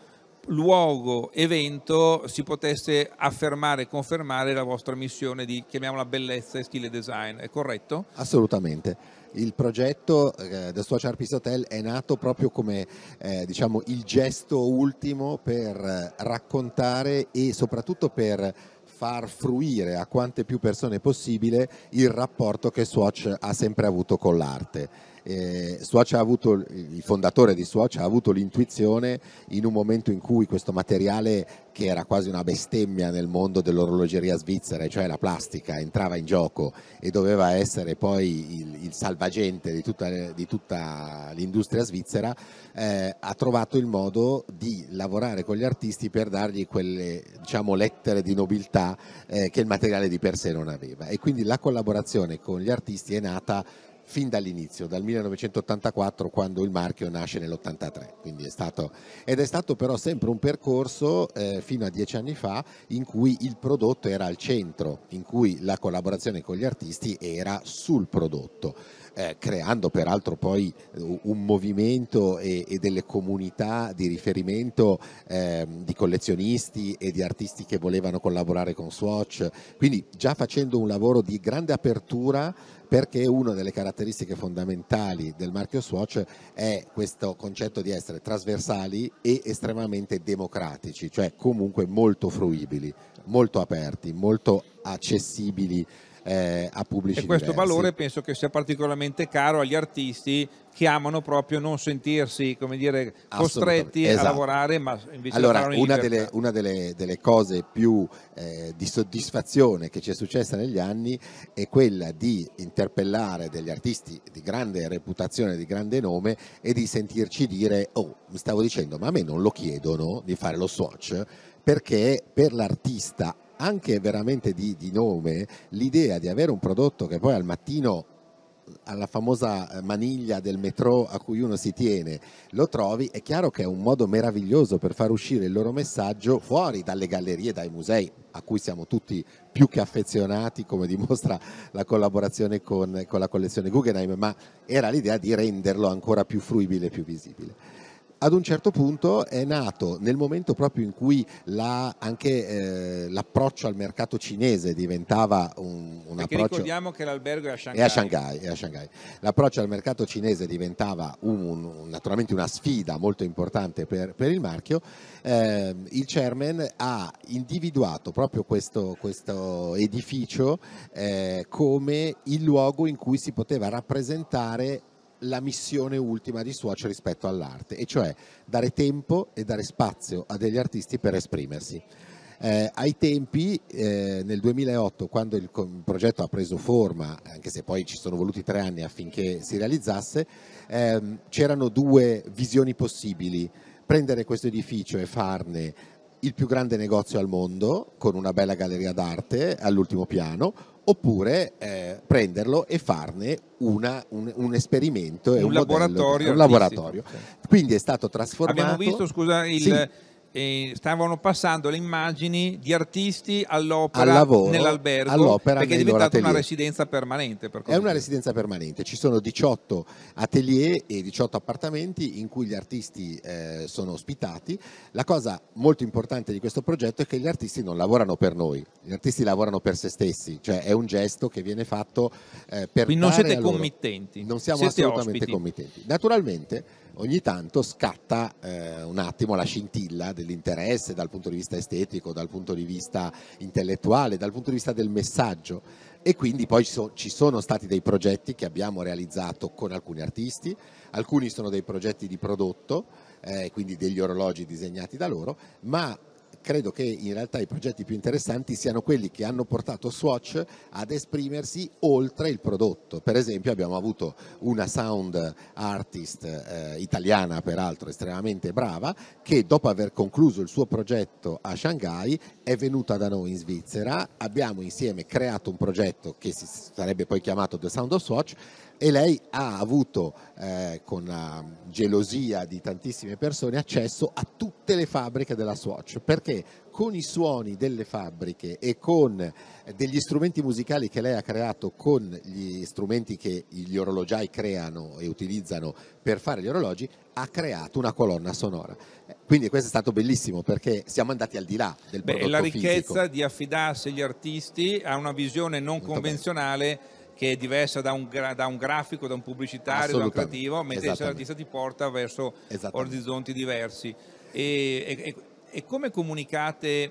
A: luogo, evento, si potesse affermare e confermare la vostra missione di, chiamiamola, bellezza e stile design, è corretto?
D: Assolutamente. Il progetto eh, The Swatch Art Peace Hotel è nato proprio come eh, diciamo, il gesto ultimo per eh, raccontare e soprattutto per far fruire a quante più persone possibile il rapporto che Swatch ha sempre avuto con l'arte. Eh, Swatch ha avuto, il fondatore di Swatch ha avuto l'intuizione in un momento in cui questo materiale, che era quasi una bestemmia nel mondo dell'orologeria svizzera, cioè la plastica, entrava in gioco e doveva essere poi il, il salvagente di tutta, di tutta l'industria svizzera, eh, ha trovato il modo di lavorare con gli artisti per dargli quelle, diciamo, lettere di nobiltà eh, che il materiale di per sé non aveva, e quindi la collaborazione con gli artisti è nata fin dall'inizio, dal millenovecentottantaquattro, quando il marchio nasce nell'ottantatré, quindi è stato, ed è stato però sempre un percorso eh, fino a dieci anni fa in cui il prodotto era al centro, in cui la collaborazione con gli artisti era sul prodotto, eh, creando peraltro poi un movimento e, e delle comunità di riferimento eh, di collezionisti e di artisti che volevano collaborare con Swatch, quindi già facendo un lavoro di grande apertura, perché una delle caratteristiche fondamentali del marchio Swatch è questo concetto di essere trasversali e estremamente democratici, cioè comunque molto fruibili, molto aperti, molto accessibili eh, a pubblici
A: e questo
D: diversi.
A: valore penso che sia particolarmente caro agli artisti che amano proprio non sentirsi, come dire, costretti
D: esatto.
A: a lavorare, ma invece
D: allora
A: lavorano in
D: una,
A: libertà.
D: delle, una delle, delle cose più eh, di soddisfazione che ci è successa negli anni è quella di interpellare degli artisti di grande reputazione, di grande nome, e di sentirci dire: oh, mi stavo dicendo, ma a me non lo chiedono di fare lo Swatch, perché per l'artista anche veramente di, di nome, l'idea di avere un prodotto che poi al mattino, alla famosa maniglia del metro a cui uno si tiene, lo trovi, è chiaro che è un modo meraviglioso per far uscire il loro messaggio fuori dalle gallerie, dai musei, a cui siamo tutti più che affezionati, come dimostra la collaborazione con, con la collezione Guggenheim, ma era l'idea di renderlo ancora più fruibile e più visibile. Ad un certo punto è nato, nel momento proprio in cui la, anche eh, l'approccio al mercato cinese diventava un, un
A: Perché
D: approccio...
A: ricordiamo che l'albergo è a Shanghai.
D: È a Shanghai, è a Shanghai. L'approccio al mercato cinese diventava un, un, naturalmente una sfida molto importante per, per il marchio. Eh, il chairman ha individuato proprio questo, questo edificio eh, come il luogo in cui si poteva rappresentare la missione ultima di Swatch rispetto all'arte, e cioè dare tempo e dare spazio a degli artisti per esprimersi. Eh, ai tempi, eh, nel duemilaotto, quando il, il progetto ha preso forma, anche se poi ci sono voluti tre anni affinché si realizzasse, ehm, c'erano due visioni possibili: prendere questo edificio e farne il più grande negozio al mondo, con una bella galleria d'arte all'ultimo piano, oppure eh, prenderlo e farne una, un, un esperimento e un,
A: un
D: modello,
A: laboratorio.
D: Un laboratorio.
A: Sì.
D: Quindi è stato trasformato.
A: Abbiamo visto, scusa, il,
D: sì.
A: eh, stavano passando le immagini di artisti all'opera
D: Al
A: nell'albergo,
D: all'opera
A: perché è diventata una residenza permanente. Per
D: è una residenza permanente, ci sono diciotto atelier e diciotto appartamenti in cui gli artisti eh, sono ospitati. La cosa molto importante di questo progetto è che gli artisti non lavorano per noi, gli artisti lavorano per se stessi, cioè è un gesto che viene fatto eh, per
A: Quindi non
D: dare
A: siete
D: a loro.
A: committenti,
D: non siamo
A: siete
D: assolutamente
A: ospiti.
D: committenti. Naturalmente ogni tanto scatta eh, un attimo la scintilla dell'interesse dal punto di vista estetico, dal punto di vista intellettuale, dal punto di vista del messaggio. E quindi poi ci sono stati dei progetti che abbiamo realizzato con alcuni artisti, alcuni sono dei progetti di prodotto, eh, quindi degli orologi disegnati da loro, ma credo che in realtà i progetti più interessanti siano quelli che hanno portato Swatch ad esprimersi oltre il prodotto. Per esempio abbiamo avuto una sound artist eh, italiana, peraltro estremamente brava, che dopo aver concluso il suo progetto a Shanghai è venuta da noi in Svizzera, abbiamo insieme creato un progetto che si sarebbe poi chiamato The Sound of Swatch, e lei ha avuto, eh, con la gelosia di tantissime persone, accesso a tutte le fabbriche della Swatch, perché con i suoni delle fabbriche e con degli strumenti musicali che lei ha creato, con gli strumenti che gli orologiai creano e utilizzano per fare gli orologi, ha creato una colonna sonora. Quindi questo è stato bellissimo, perché siamo andati al di là del
A: Beh,
D: prodotto
A: la ricchezza
D: fisico.
A: di affidarsi agli artisti a una visione non
D: Molto
A: convenzionale bello, che è diversa da un, gra da un grafico, da un pubblicitario, da un creativo, mentre essere artista ti porta verso orizzonti diversi. E, e, e come comunicate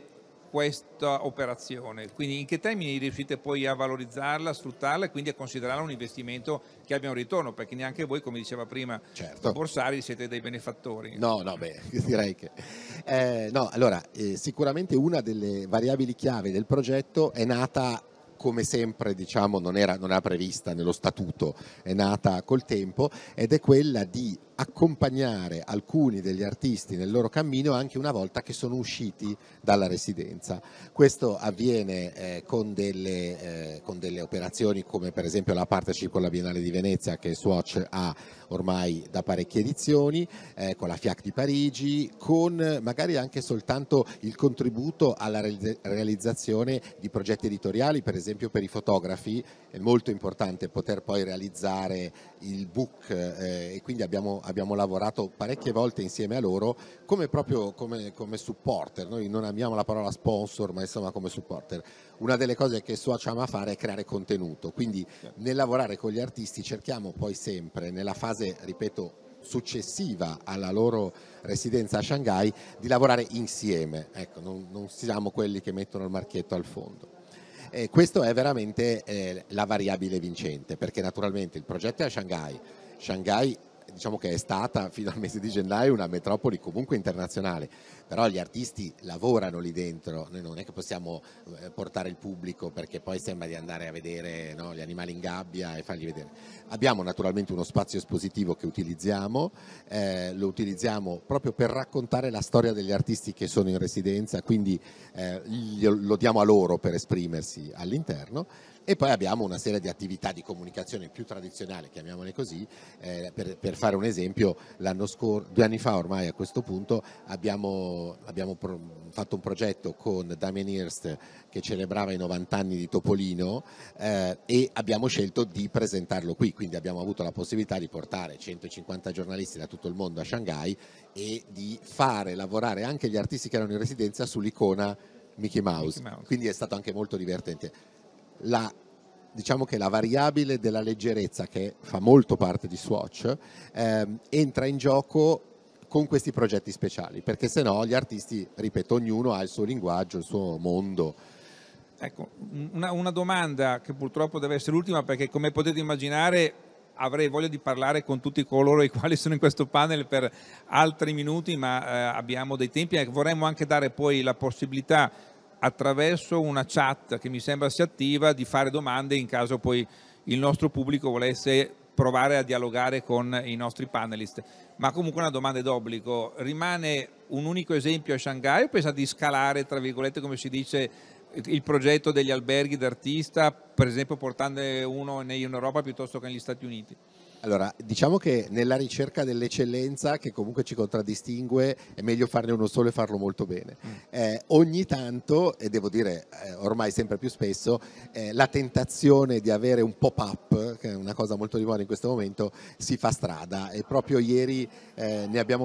A: questa operazione? Quindi in che termini riuscite poi a valorizzarla, a sfruttarla e quindi a considerarla un investimento che abbia un ritorno? Perché neanche voi, come diceva prima
D: certo.
A: Borsari, siete dei benefattori.
D: No, no, beh, direi che... Eh, no, allora, eh, sicuramente una delle variabili chiave del progetto è nata, come sempre, diciamo, non era, non era prevista nello statuto, è nata col tempo, ed è quella di accompagnare alcuni degli artisti nel loro cammino anche una volta che sono usciti dalla residenza. Questo avviene eh, con, delle, eh, con delle operazioni come per esempio la partnership con la Biennale di Venezia, che Swatch ha ormai da parecchie edizioni, eh, con la FIAC di Parigi, con magari anche soltanto il contributo alla re realizzazione di progetti editoriali, per esempio per i fotografi. È molto importante poter poi realizzare il book eh, e quindi abbiamo, abbiamo lavorato parecchie volte insieme a loro come proprio come, come supporter. Noi non amiamo la parola sponsor, ma insomma come supporter. Una delle cose che Swatch ama fare è creare contenuto, quindi nel lavorare con gli artisti cerchiamo poi sempre, nella fase, ripeto, successiva alla loro residenza a Shanghai, di lavorare insieme. Ecco, non, non siamo quelli che mettono il marchietto al fondo. E questo è veramente eh, la variabile vincente, perché naturalmente il progetto è a Shanghai. Shanghai, diciamo che è stata fino al mese di gennaio una metropoli comunque internazionale, però gli artisti lavorano lì dentro, noi non è che possiamo eh, portare il pubblico, perché poi sembra di andare a vedere, no, gli animali in gabbia e fargli vedere. Abbiamo naturalmente uno spazio espositivo che utilizziamo, eh, lo utilizziamo proprio per raccontare la storia degli artisti che sono in residenza, quindi eh, lo diamo a loro per esprimersi all'interno. E poi abbiamo una serie di attività di comunicazione più tradizionali, chiamiamole così, eh, per, per fare un esempio, l'anno scorso, due anni fa ormai a questo punto, abbiamo, abbiamo pro, fatto un progetto con Damien Hirst che celebrava i novanta anni di Topolino eh, e abbiamo scelto di presentarlo qui, quindi abbiamo avuto la possibilità di portare centocinquanta giornalisti da tutto il mondo a Shanghai e di fare lavorare anche gli artisti che erano in residenza sull'icona Mickey Mouse. Mickey Mouse, quindi è stato anche molto divertente. La, diciamo che la variabile della leggerezza, che fa molto parte di Swatch, ehm, entra in gioco con questi progetti speciali, perché se no gli artisti, ripeto, ognuno ha il suo linguaggio, il suo mondo.
A: Ecco, una, una domanda che purtroppo deve essere l'ultima, perché come potete immaginare avrei voglia di parlare con tutti coloro i quali sono in questo panel per altri minuti, ma eh, abbiamo dei tempi e vorremmo anche dare poi la possibilità, attraverso una chat che mi sembra sia attiva, di fare domande in caso poi il nostro pubblico volesse provare a dialogare con i nostri panelist. Ma comunque una domanda d'obbligo: rimane un unico esempio a Shanghai o pensate di scalare, tra virgolette, come si dice, il progetto degli alberghi d'artista, per esempio portandone uno in Europa piuttosto che negli Stati Uniti?
D: Allora, diciamo che nella ricerca dell'eccellenza, che comunque ci contraddistingue, è meglio farne uno solo e farlo molto bene. Mm. Eh, ogni tanto, e devo dire eh, ormai sempre più spesso, eh, la tentazione di avere un pop-up, che è una cosa molto di moda in questo momento, si fa strada, e proprio ieri eh, ne abbiamo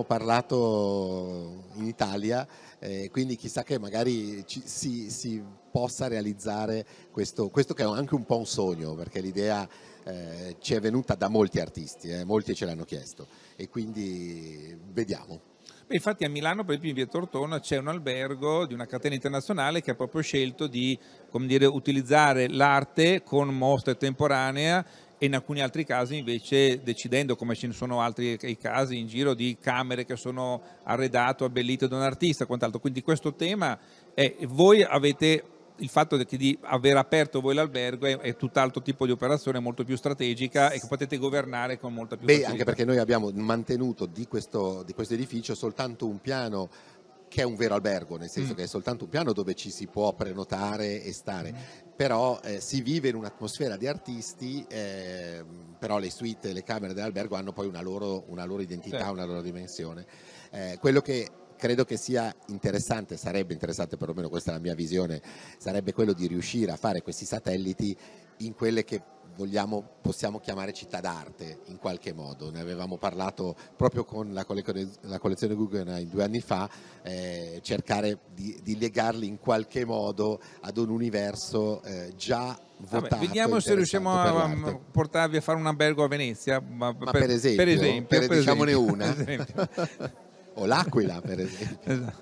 D: parlato in Italia, eh, quindi chissà che magari ci, si, si possa realizzare questo, questo che è anche un po' un sogno, perché l'idea Eh, ci è venuta da molti artisti, eh, molti ce l'hanno chiesto, e quindi vediamo.
A: Beh, infatti a Milano, per esempio in via Tortona, c'è un albergo di una catena internazionale che ha proprio scelto di, come dire, utilizzare l'arte con mostre temporanea, e in alcuni altri casi invece decidendo, come ce ne sono altri casi in giro, di camere che sono arredate o abbellite da un artista e quant'altro. Quindi questo tema è, voi avete il fatto di aver aperto voi l'albergo è, è tutt'altro tipo di operazione, molto più strategica e che potete governare con molta più
D: Beh,
A: facilità.
D: anche perché noi abbiamo mantenuto di questo, di questo edificio soltanto un piano che è un vero albergo, nel senso mm. che è soltanto un piano dove ci si può prenotare e stare, mm. però eh, si vive in un'atmosfera di artisti, eh, però le suite e le camere dell'albergo hanno poi una loro, una loro identità, certo. una loro dimensione. Eh, quello che credo che sia interessante, sarebbe interessante, perlomeno questa è la mia visione, sarebbe quello di riuscire a fare questi satelliti in quelle che vogliamo, possiamo chiamare città d'arte in qualche modo. Ne avevamo parlato proprio con la, colle la collezione Guggenheim due anni fa, eh, cercare di, di legarli in qualche modo ad un universo eh, già votato.
A: Vabbè, vediamo se riusciamo a portarvi a fare un albergo a Venezia, ma,
D: ma
A: per,
D: per esempio,
A: per esempio,
D: per,
A: per
D: diciamone
A: esempio.
D: una. O l'Aquila, per esempio.
A: Esatto.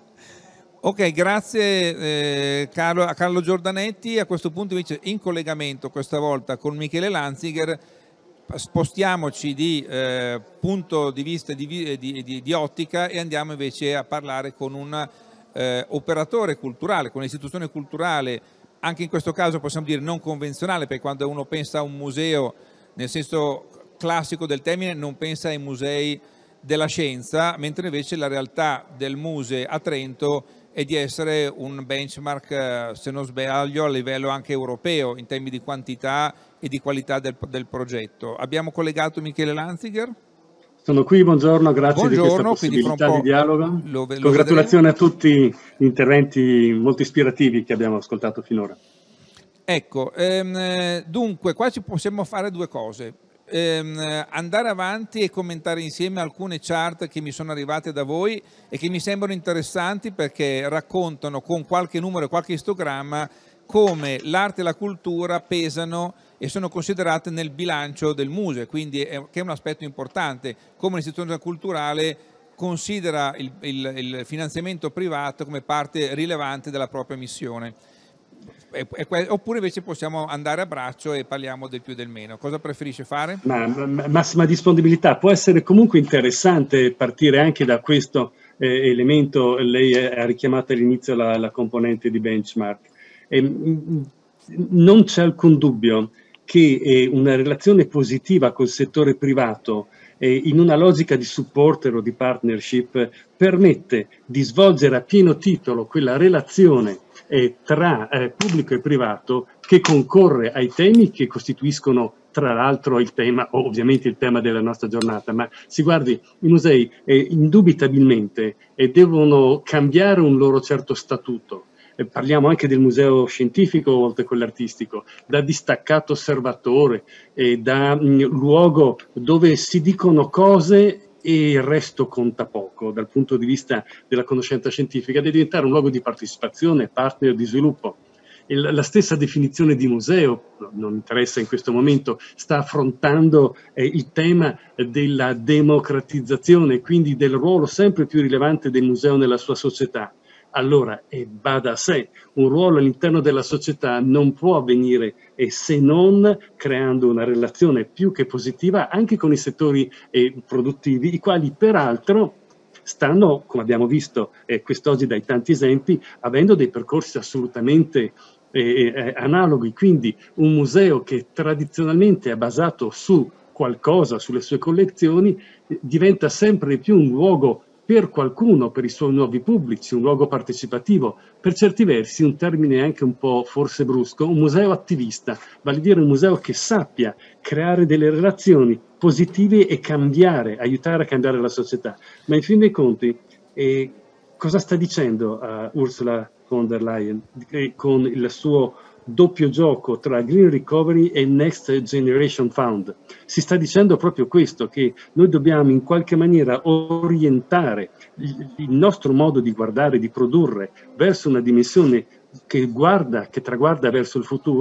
A: Ok, grazie eh, Carlo, a Carlo Giordanetti. A questo punto invece in collegamento questa volta con Michele Lanziger spostiamoci di eh, punto di vista di, di, di, di ottica e andiamo invece a parlare con un eh, operatore culturale, con un'istituzione culturale, anche in questo caso possiamo dire non convenzionale, perché quando uno pensa a un museo nel senso classico del termine non pensa ai musei della scienza, mentre invece la realtà del Muse a Trento è di essere un benchmark, se non sbaglio, a livello anche europeo in termini di quantità e di qualità del, del progetto. Abbiamo collegato Michele Lanziger?
G: Sono qui, buongiorno, grazie
A: buongiorno,
G: di questa possibilità di dialogo.
A: Lo, lo
G: Congratulazioni vedremo. A tutti gli interventi molto ispirativi che abbiamo ascoltato finora.
A: Ecco, ehm, dunque qua ci possiamo fare due cose. Ehm, andare avanti e commentare insieme alcune chart che mi sono arrivate da voi e che mi sembrano interessanti perché raccontano con qualche numero e qualche istogramma come l'arte e la cultura pesano e sono considerate nel bilancio del Muse, quindi è, che è un aspetto importante, come l'istituzione culturale considera il, il, il finanziamento privato come parte rilevante della propria missione. Oppure invece possiamo andare a braccio e parliamo del più e del meno. Cosa preferisce fare?
G: Ma, ma, massima disponibilità. Può essere comunque interessante partire anche da questo eh, elemento. Lei ha richiamato all'inizio la, la componente di benchmark. E, mh, non c'è alcun dubbio che eh, una relazione positiva col settore privato eh, in una logica di supporter o di partnership permette di svolgere a pieno titolo quella relazione Eh, tra eh, pubblico e privato che concorre ai temi che costituiscono tra l'altro il tema, ovviamente il tema della nostra giornata, ma si guardi, i musei eh, indubitabilmente eh, devono cambiare un loro certo statuto. Eh, parliamo anche del museo scientifico oltre a quello artistico, da distaccato osservatore, eh, da mh, luogo dove si dicono cose e il resto conta poco dal punto di vista della conoscenza scientifica, deve diventare un luogo di partecipazione, partner di sviluppo. Il, la stessa definizione di museo, non interessa in questo momento, sta affrontando eh, il tema della democratizzazione, quindi del ruolo sempre più rilevante del museo nella sua società. Allora, e va da sé, un ruolo all'interno della società non può avvenire eh, se non creando una relazione più che positiva anche con i settori eh, produttivi, i quali peraltro stanno, come abbiamo visto eh, quest'oggi dai tanti esempi, avendo dei percorsi assolutamente eh, eh, analoghi. Quindi un museo che tradizionalmente è basato su qualcosa, sulle sue collezioni, eh, diventa sempre più un luogo per qualcuno, per i suoi nuovi pubblici, un luogo partecipativo, per certi versi un termine anche un po' forse brusco, un museo attivista, vale a dire un museo che sappia creare delle relazioni positive e cambiare, aiutare a cambiare la società. Ma in fin dei conti, eh, cosa sta dicendo uh, Ursula von der Leyen eh, con il suo doppio gioco tra Green Recovery e Next Generation Fund? Si sta dicendo proprio questo, che noi dobbiamo in qualche maniera orientare il, il nostro modo di guardare, di produrre verso una dimensione che guarda, che traguarda verso il futuro,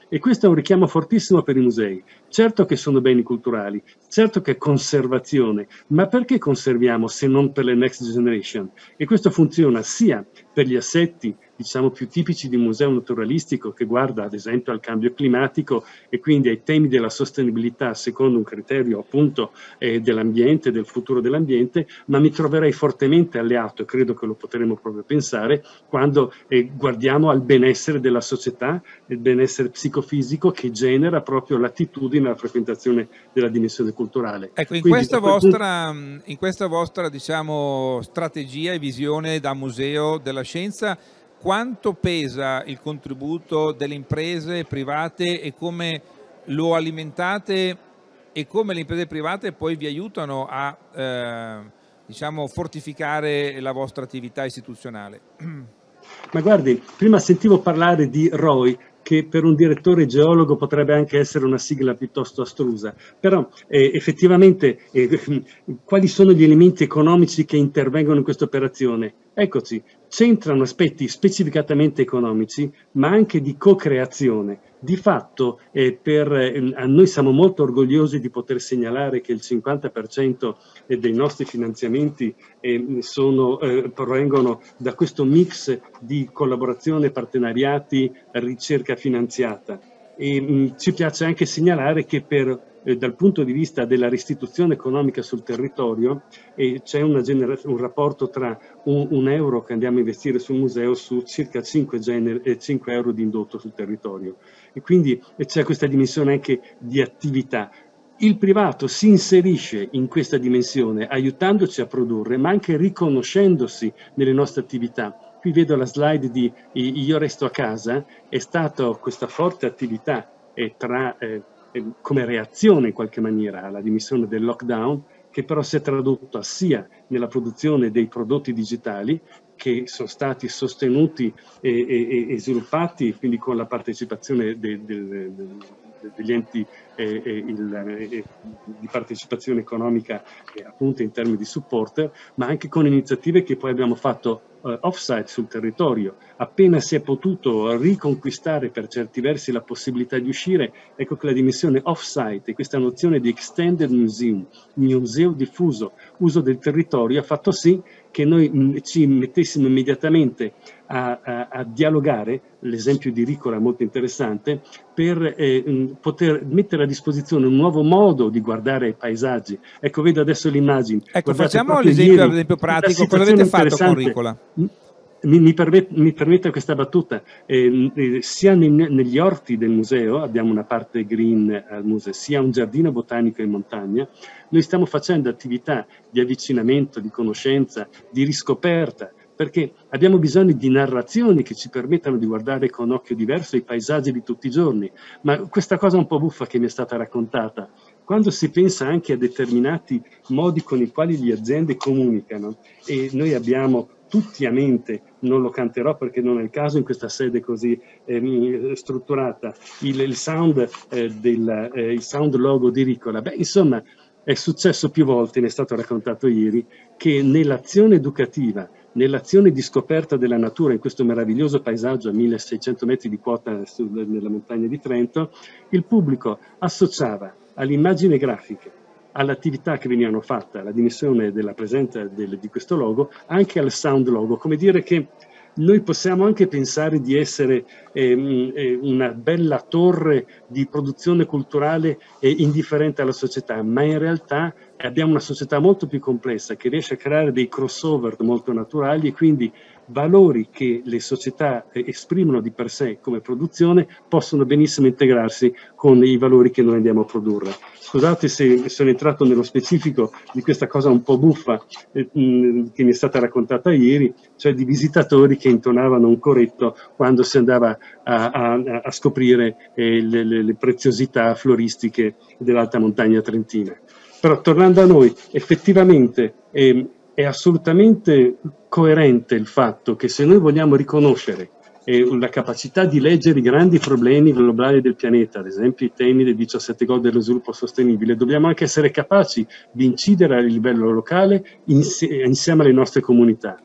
G: E questo è un richiamo fortissimo per i musei. Certo che sono beni culturali, certo che è conservazione, ma perché conserviamo se non per le next generation? E questo funziona sia per gli assetti, diciamo, più tipici di un museo naturalistico che guarda ad esempio al cambio climatico e quindi ai temi della sostenibilità secondo un criterio appunto eh, dell'ambiente, del futuro dell'ambiente, ma mi troverei fortemente alleato, e credo che lo potremo proprio pensare, quando eh, guardiamo al benessere della società, il benessere psicofisico che genera proprio l'attitudine alla frequentazione della dimensione culturale.
A: Ecco, in
G: Quindi,
A: questa
G: quel
A: vostra, in questa vostra diciamo, strategia e visione da museo della scienza, quanto pesa il contributo delle imprese private e come lo alimentate e come le imprese private poi vi aiutano a eh, diciamo, fortificare la vostra attività istituzionale?
G: Ma guardi, prima sentivo parlare di R O I, che per un direttore geologo potrebbe anche essere una sigla piuttosto astrusa, però eh, effettivamente eh, quali sono gli elementi economici che intervengono in questa operazione? Eccoci, c'entrano aspetti specificatamente economici, ma anche di co-creazione. Di fatto, eh, per, eh, a noi siamo molto orgogliosi di poter segnalare che il cinquanta per cento dei nostri finanziamenti eh, sono, eh, provengono da questo mix di collaborazione, partenariati, ricerca finanziata. E mh, ci piace anche segnalare che per Eh, dal punto di vista della restituzione economica sul territorio eh, c'è un rapporto tra un, un euro che andiamo a investire sul museo su circa cinque, gener eh, cinque euro di indotto sul territorio, e quindi eh, c'è questa dimensione anche di attività. Il privato si inserisce in questa dimensione aiutandoci a produrre, ma anche riconoscendosi nelle nostre attività. Qui vedo la slide di Io resto a casa, è stata questa forte attività eh, tra eh, come reazione in qualche maniera alla dimissione del lockdown, che però si è tradotto sia nella produzione dei prodotti digitali che sono stati sostenuti e, e, e sviluppati quindi con la partecipazione de, de, de, de, degli enti eh, eh, il, eh, di partecipazione economica eh, appunto in termini di supporter, ma anche con iniziative che poi abbiamo fatto Uh, off-site sul territorio. Appena si è potuto riconquistare per certi versi la possibilità di uscire, ecco che la dimensione off-site e questa nozione di extended museum, museo diffuso, uso del territorio, ha fatto sì che noi mh, ci mettessimo immediatamente a, a, a dialogare, l'esempio di Ricola è molto interessante, per eh, mh, poter mettere a disposizione un nuovo modo di guardare i paesaggi. Ecco, vedo adesso le immagini.
A: Ecco, facciamo l'esempio ad esempio pratico, cosa avete fatto con Ricola?
G: Mi, mi, permet, mi permette questa battuta, eh, eh, sia nei, negli orti del museo, abbiamo una parte green al museo, sia un giardino botanico in montagna, noi stiamo facendo attività di avvicinamento, di conoscenza, di riscoperta, perché abbiamo bisogno di narrazioni che ci permettano di guardare con occhio diverso i paesaggi di tutti i giorni. Ma questa cosa un po' buffa che mi è stata raccontata, quando si pensa anche a determinati modi con i quali le aziende comunicano, e noi abbiamo tutti a mente, non lo canterò perché non è il caso in questa sede così eh, strutturata, il, il, sound, eh, del, eh, il sound logo di Ricola. Beh, insomma, è successo più volte, ne è stato raccontato ieri, che nell'azione educativa, nell'azione di scoperta della natura in questo meraviglioso paesaggio a milleseicento metri di quota su, nella montagna di Trento, il pubblico associava all'immagine grafica, all'attività che venivano fatte, alla dimensione della presenza del, di questo logo, anche al sound logo, come dire che noi possiamo anche pensare di essere ehm, eh, una bella torre di produzione culturale eh, indifferente alla società, ma in realtà abbiamo una società molto più complessa che riesce a creare dei crossover molto naturali e quindi valori che le società eh, esprimono di per sé come produzione possono benissimo integrarsi con i valori che noi andiamo a produrre. Scusate se sono entrato nello specifico di questa cosa un po' buffa eh, mh, che mi è stata raccontata ieri, cioè di visitatori che intonavano un corretto quando si andava a, a, a scoprire eh, le, le, le preziosità floristiche dell'alta montagna trentina. Però tornando a noi, effettivamente eh, è assolutamente coerente il fatto che se noi vogliamo riconoscere eh, la capacità di leggere i grandi problemi globali del pianeta, ad esempio i temi dei diciassette Goal dello sviluppo sostenibile, dobbiamo anche essere capaci di incidere a livello locale insieme alle nostre comunità.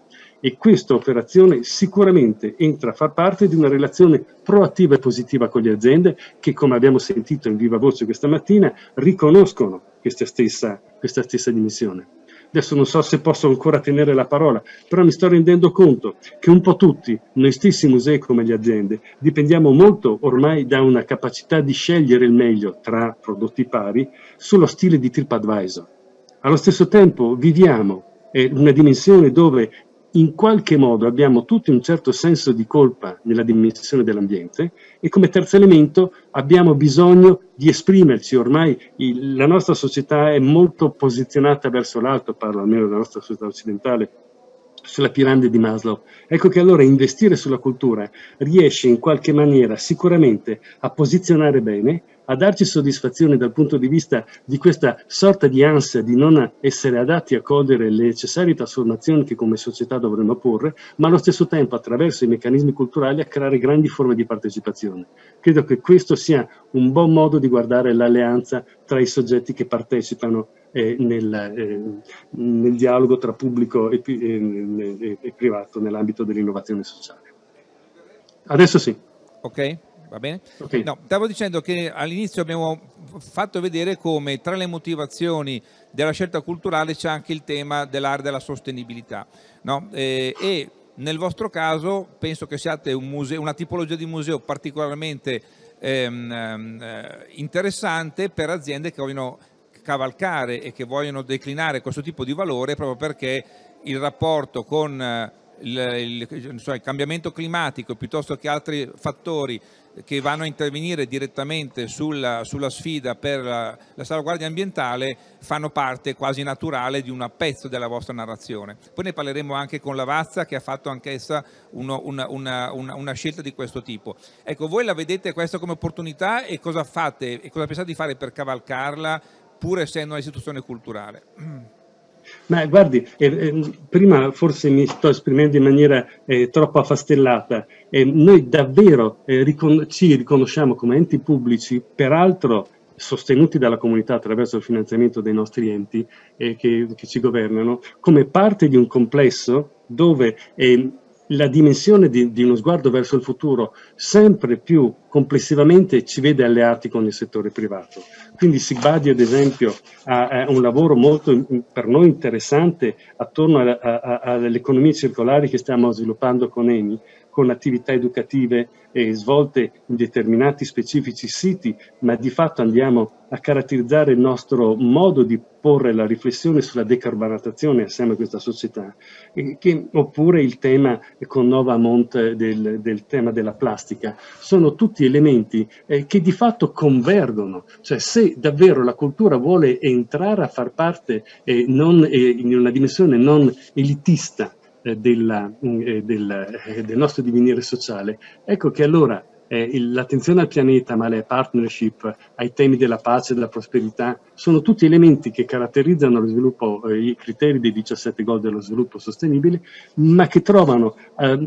G: e questa operazione sicuramente entra a far parte di una relazione proattiva e positiva con le aziende che, come abbiamo sentito in viva voce questa mattina, riconoscono questa stessa, questa stessa dimensione. Adesso non so se posso ancora tenere la parola, però mi sto rendendo conto che un po' tutti, noi stessi musei come le aziende, dipendiamo molto ormai da una capacità di scegliere il meglio tra prodotti pari sullo stile di TripAdvisor. Allo stesso tempo viviamo eh, una dimensione dove in qualche modo abbiamo tutti un certo senso di colpa nella dimensione dell'ambiente e come terzo elemento abbiamo bisogno di esprimerci. Ormai il, la nostra società è molto posizionata verso l'alto, parlo almeno della nostra società occidentale, sulla piramide di Maslow. Ecco che allora investire sulla cultura riesce in qualche maniera sicuramente a posizionare bene, a darci soddisfazione dal punto di vista di questa sorta di ansia di non essere adatti a cogliere le necessarie trasformazioni che come società dovremmo porre, ma allo stesso tempo attraverso i meccanismi culturali a creare grandi forme di partecipazione. Credo che questo sia un buon modo di guardare l'alleanza tra i soggetti che partecipano eh, nel, eh, nel dialogo tra pubblico e, e, e privato nell'ambito dell'innovazione sociale. Adesso sì.
A: Ok. Va bene?
G: Okay.
A: No, stavo dicendo che all'inizio abbiamo fatto vedere come tra le motivazioni della scelta culturale c'è anche il tema dell'area della sostenibilità, no? eh, e nel vostro caso penso che siate un museo, una tipologia di museo particolarmente ehm, eh, interessante per aziende che vogliono cavalcare e che vogliono declinare questo tipo di valore proprio perché il rapporto con il, il, insomma, il cambiamento climatico piuttosto che altri fattori che vanno a intervenire direttamente sulla, sulla sfida per la, la salvaguardia ambientale fanno parte quasi naturale di un pezzo della vostra narrazione. Poi ne parleremo anche con Lavazza che ha fatto anch'essa uno, una, una, una, una scelta di questo tipo. Ecco, voi la vedete questa come opportunità e cosa fate e cosa pensate di fare per cavalcarla pur essendo un'istituzione culturale?
G: Ma guardi, eh, eh, prima forse mi sto esprimendo in maniera eh, troppo affastellata. Eh, noi davvero eh, ricon- ci riconosciamo come enti pubblici, peraltro sostenuti dalla comunità attraverso il finanziamento dei nostri enti eh, che, che ci governano, come parte di un complesso dove eh, la dimensione di, di uno sguardo verso il futuro sempre più complessivamente ci vede alleati con il settore privato. Quindi si badi ad esempio a, a un lavoro molto per noi interessante attorno a, a, a, alle economie circolari che stiamo sviluppando con ENI, con attività educative eh, svolte in determinati specifici siti, ma di fatto andiamo a caratterizzare il nostro modo di porre la riflessione sulla decarbonatazione assieme a questa società, eh, che, oppure il tema con Nova Mont del, del tema della plastica. Sono tutti elementi eh, che di fatto convergono, cioè se davvero la cultura vuole entrare a far parte eh, non, eh, in una dimensione non elitista eh, della, eh, del, eh, del nostro divenire sociale, ecco che allora eh, l'attenzione al pianeta, ma le partnership, ai temi della pace e della prosperità, sono tutti elementi che caratterizzano lo sviluppo, eh, i criteri dei diciassette goal dello sviluppo sostenibile, ma che trovano eh,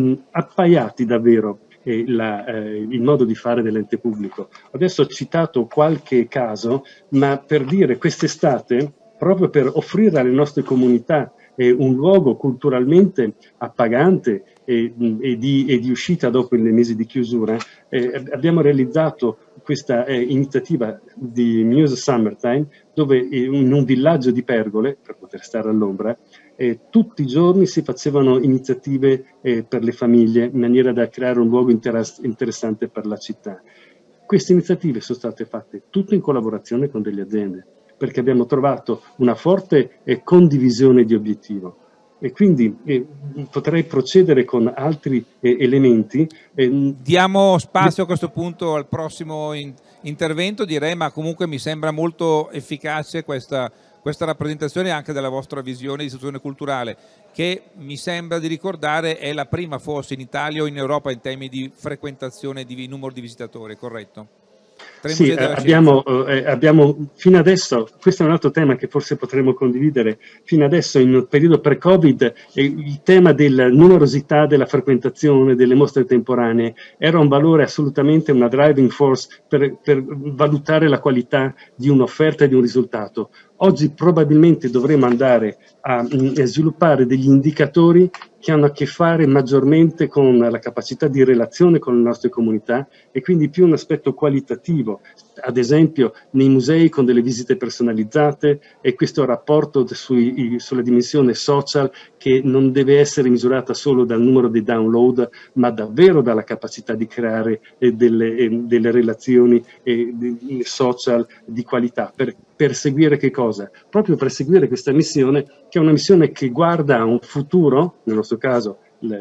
G: appaiati davvero eh, la, eh, il modo di fare dell'ente pubblico. Adesso ho citato qualche caso, ma per dire quest'estate, proprio per offrire alle nostre comunità eh, un luogo culturalmente appagante e, e, di, e di uscita dopo i mesi di chiusura, eh, abbiamo realizzato questa eh, iniziativa di Muse Summertime, dove eh, in un villaggio di pergole, per poter stare all'ombra, eh, tutti i giorni si facevano iniziative eh, per le famiglie in maniera da creare un luogo interessante per la città. Queste iniziative sono state fatte tutte in collaborazione con delle aziende, perché abbiamo trovato una forte eh, condivisione di obiettivo. E quindi eh, potrei procedere con altri eh, elementi. Eh,
A: Diamo spazio a questo punto al prossimo in intervento, direi, ma comunque mi sembra molto efficace questa, questa rappresentazione anche della vostra visione di istituzione culturale, che mi sembra di ricordare è la prima forse in Italia o in Europa in termini di frequentazione di numero di visitatori, corretto?
G: Sì, eh, abbiamo, eh, abbiamo fino adesso, questo è un altro tema che forse potremmo condividere, fino adesso in periodo pre-Covid eh, il tema della numerosità della frequentazione delle mostre temporanee era un valore assolutamente, una driving force per, per valutare la qualità di un'offerta e di un risultato. oggi probabilmente dovremo andare a, a sviluppare degli indicatori che hanno a che fare maggiormente con la capacità di relazione con le nostre comunità e quindi più un aspetto qualitativo, ad esempio nei musei con delle visite personalizzate e questo rapporto sui, sulla dimensione social che non deve essere misurata solo dal numero di download ma davvero dalla capacità di creare eh, delle, eh, delle relazioni eh, social di qualità per perseguire che cosa? Proprio perseguire questa missione che è una missione che guarda a un futuro, nel nostro caso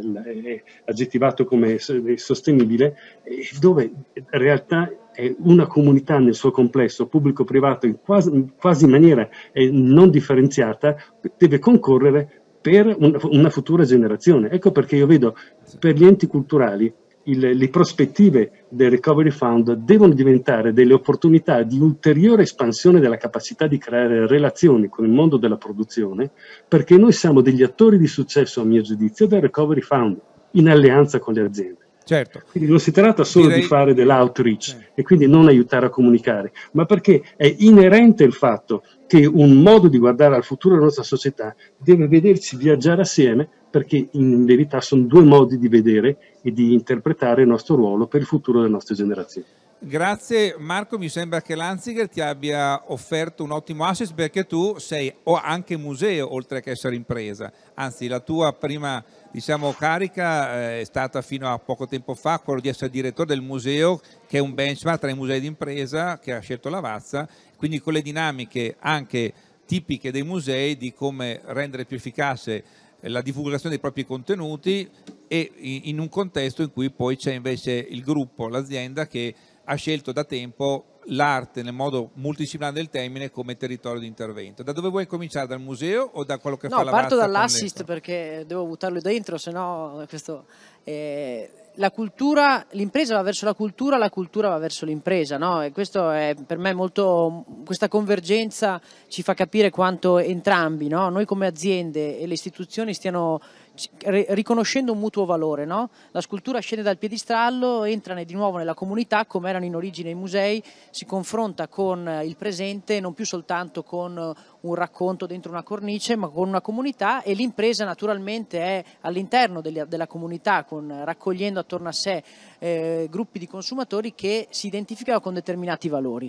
G: è aggettivato come sostenibile, dove in realtà è una comunità nel suo complesso, pubblico-privato, in quasi, quasi in maniera non differenziata, deve concorrere per una, una futura generazione. Ecco perché io vedo per gli enti culturali Il, le prospettive del Recovery Fund devono diventare delle opportunità di ulteriore espansione della capacità di creare relazioni con il mondo della produzione, perché noi siamo degli attori di successo, a mio giudizio, del Recovery Fund, in alleanza con le aziende.
A: Certo.
G: Quindi non si tratta solo
A: Direi...
G: di fare dell'outreach
A: sì.
G: e quindi non aiutare a comunicare, ma perché è inerente il fatto che un modo di guardare al futuro della nostra società deve vederci viaggiare assieme, perché in verità sono due modi di vedere e di interpretare il nostro ruolo per il futuro delle nostre generazioni.
A: Grazie Marco, mi sembra che Lanziger ti abbia offerto un ottimo assist perché tu sei o anche museo oltre che essere impresa, anzi la tua prima diciamo carica eh, è stata fino a poco tempo fa quello di essere direttore del museo che è un benchmark tra i musei d'impresa che ha scelto Lavazza, quindi con le dinamiche anche tipiche dei musei di come rendere più efficace la divulgazione dei propri contenuti e in un contesto in cui poi c'è invece il gruppo, l'azienda che ha scelto da tempo l'arte nel modo multidisciplinare del termine come territorio di intervento. Da dove vuoi cominciare? Dal museo o da quello che
B: no,
A: fa Lavazza?
B: No, parto dall'assist perché devo buttarlo dentro, se no questo... Eh... La cultura, l'impresa va verso la cultura, la cultura va verso l'impresa, no? E questo è per me molto, questa convergenza ci fa capire quanto entrambi, no? Noi come aziende e le istituzioni stiano riconoscendo un mutuo valore, no? La scultura scende dal piedistallo, entra di nuovo nella comunità come erano in origine i musei, si confronta con il presente non più soltanto con un racconto dentro una cornice ma con una comunità e l'impresa naturalmente è all'interno della comunità con, raccogliendo attorno a sé eh, gruppi di consumatori che si identificano con determinati valori.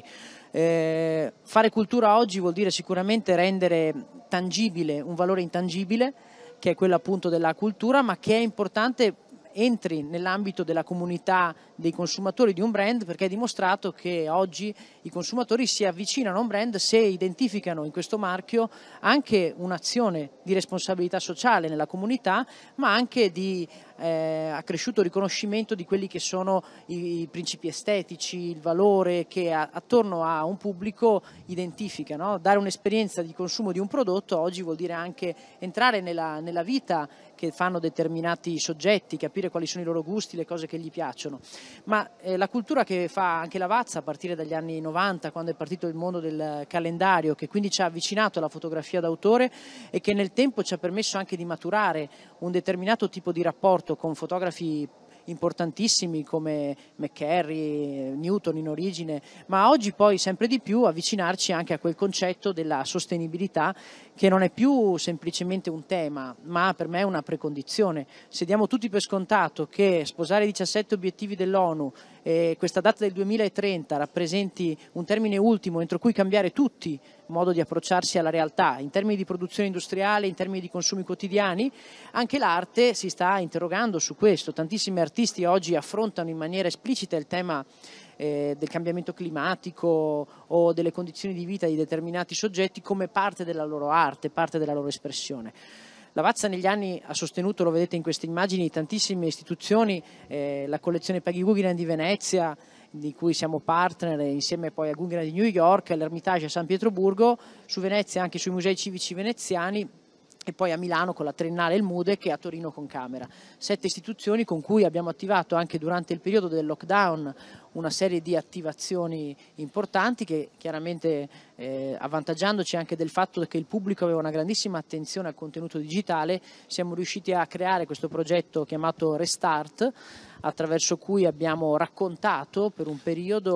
B: Eh, fare cultura oggi vuol dire sicuramente rendere tangibile un valore intangibile che è quello appunto della cultura, ma che è importante entri nell'ambito della comunità dei consumatori di un brand, perché è dimostrato che oggi i consumatori si avvicinano a un brand se identificano in questo marchio anche un'azione di responsabilità sociale nella comunità, ma anche di eh, accresciuto riconoscimento di quelli che sono i, i principi estetici, il valore che a, attorno a un pubblico identifica, no? Dare un'esperienza di consumo di un prodotto oggi vuol dire anche entrare nella, nella vita che fanno determinati soggetti, capire quali sono i loro gusti, le cose che gli piacciono. Ma eh, la cultura che fa anche Lavazza a partire dagli anni novanta, quando è partito il mondo del calendario, che quindi ci ha avvicinato alla fotografia d'autore e che nel tempo ci ha permesso anche di maturare un determinato tipo di rapporto con fotografi importantissimi come McCarry, Newton in origine, ma oggi poi sempre di più avvicinarci anche a quel concetto della sostenibilità che non è più semplicemente un tema, ma per me è una precondizione. Se diamo tutti per scontato che sposare i diciassette obiettivi dell'ONU e questa data del duemilatrenta rappresenti un termine ultimo entro cui cambiare tutti il modo di approcciarsi alla realtà, in termini di produzione industriale, in termini di consumi quotidiani, anche l'arte si sta interrogando su questo. Tantissimi artisti oggi affrontano in maniera esplicita il tema eh, del cambiamento climatico o delle condizioni di vita di determinati soggetti come parte della loro arte, parte della loro espressione. Lavazza negli anni ha sostenuto, lo vedete in queste immagini, tantissime istituzioni, eh, la collezione Peggy Guggenheim di Venezia, di cui siamo partner insieme poi al Guggenheim di New York, all'Ermitage a San Pietroburgo, su Venezia anche sui musei civici veneziani e poi a Milano con la Triennale e il MUDEC e a Torino con Camera. Sette istituzioni con cui abbiamo attivato anche durante il periodo del lockdown una serie di attivazioni importanti che chiaramente eh, avvantaggiandoci anche del fatto che il pubblico aveva una grandissima attenzione al contenuto digitale, siamo riusciti a creare questo progetto chiamato Restart, attraverso cui abbiamo raccontato per un periodo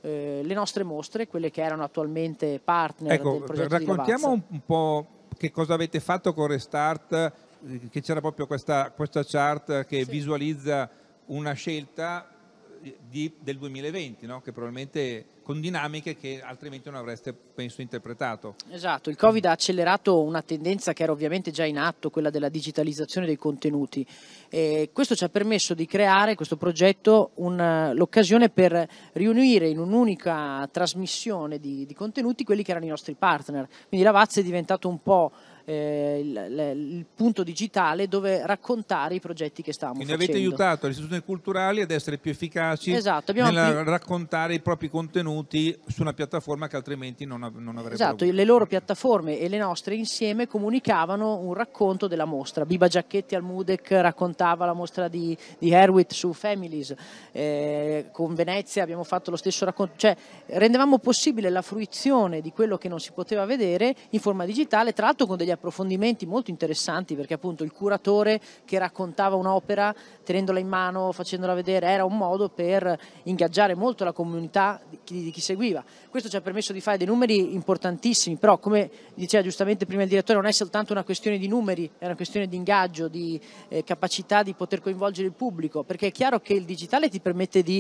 B: eh, le nostre mostre, quelle che erano attualmente partner
A: ecco,
B: del progetto
A: raccontiamo
B: di Lavazza.
A: un po' che cosa avete fatto con Restart, che c'era proprio questa, questa chart che sì. visualizza una scelta di, del duemilaventi, no? Che probabilmente con dinamiche che altrimenti non avreste, penso, interpretato.
B: Esatto, il Covid ha accelerato una tendenza che era ovviamente già in atto, quella della digitalizzazione dei contenuti. E questo ci ha permesso di creare, questo progetto, l'occasione per riunire in un'unica trasmissione di, di contenuti quelli che erano i nostri partner. Quindi Lavazza è diventato un po' Eh, il, il, il punto digitale dove raccontare i progetti che stavamo
A: Quindi
B: facendo.
A: Quindi avete aiutato le istituzioni culturali ad essere più efficaci
B: esatto,
A: nel
B: ampli...
A: raccontare i propri contenuti su una piattaforma che altrimenti non, av non avrebbero
B: Esatto,
A: avuto.
B: Le loro piattaforme e le nostre insieme comunicavano un racconto della mostra. Biba Giacchetti al Mudec raccontava la mostra di, di Herwit su Families, eh, con Venezia abbiamo fatto lo stesso racconto, cioè rendevamo possibile la fruizione di quello che non si poteva vedere in forma digitale, tra l'altro con degli approfondimenti molto interessanti, perché appunto il curatore che raccontava un'opera tenendola in mano, facendola vedere, era un modo per ingaggiare molto la comunità di chi, di chi seguiva. Questo ci ha permesso di fare dei numeri importantissimi, però come diceva giustamente prima il direttore non è soltanto una questione di numeri, è una questione di ingaggio, di eh, capacità di poter coinvolgere il pubblico, perché è chiaro che il digitale ti permette di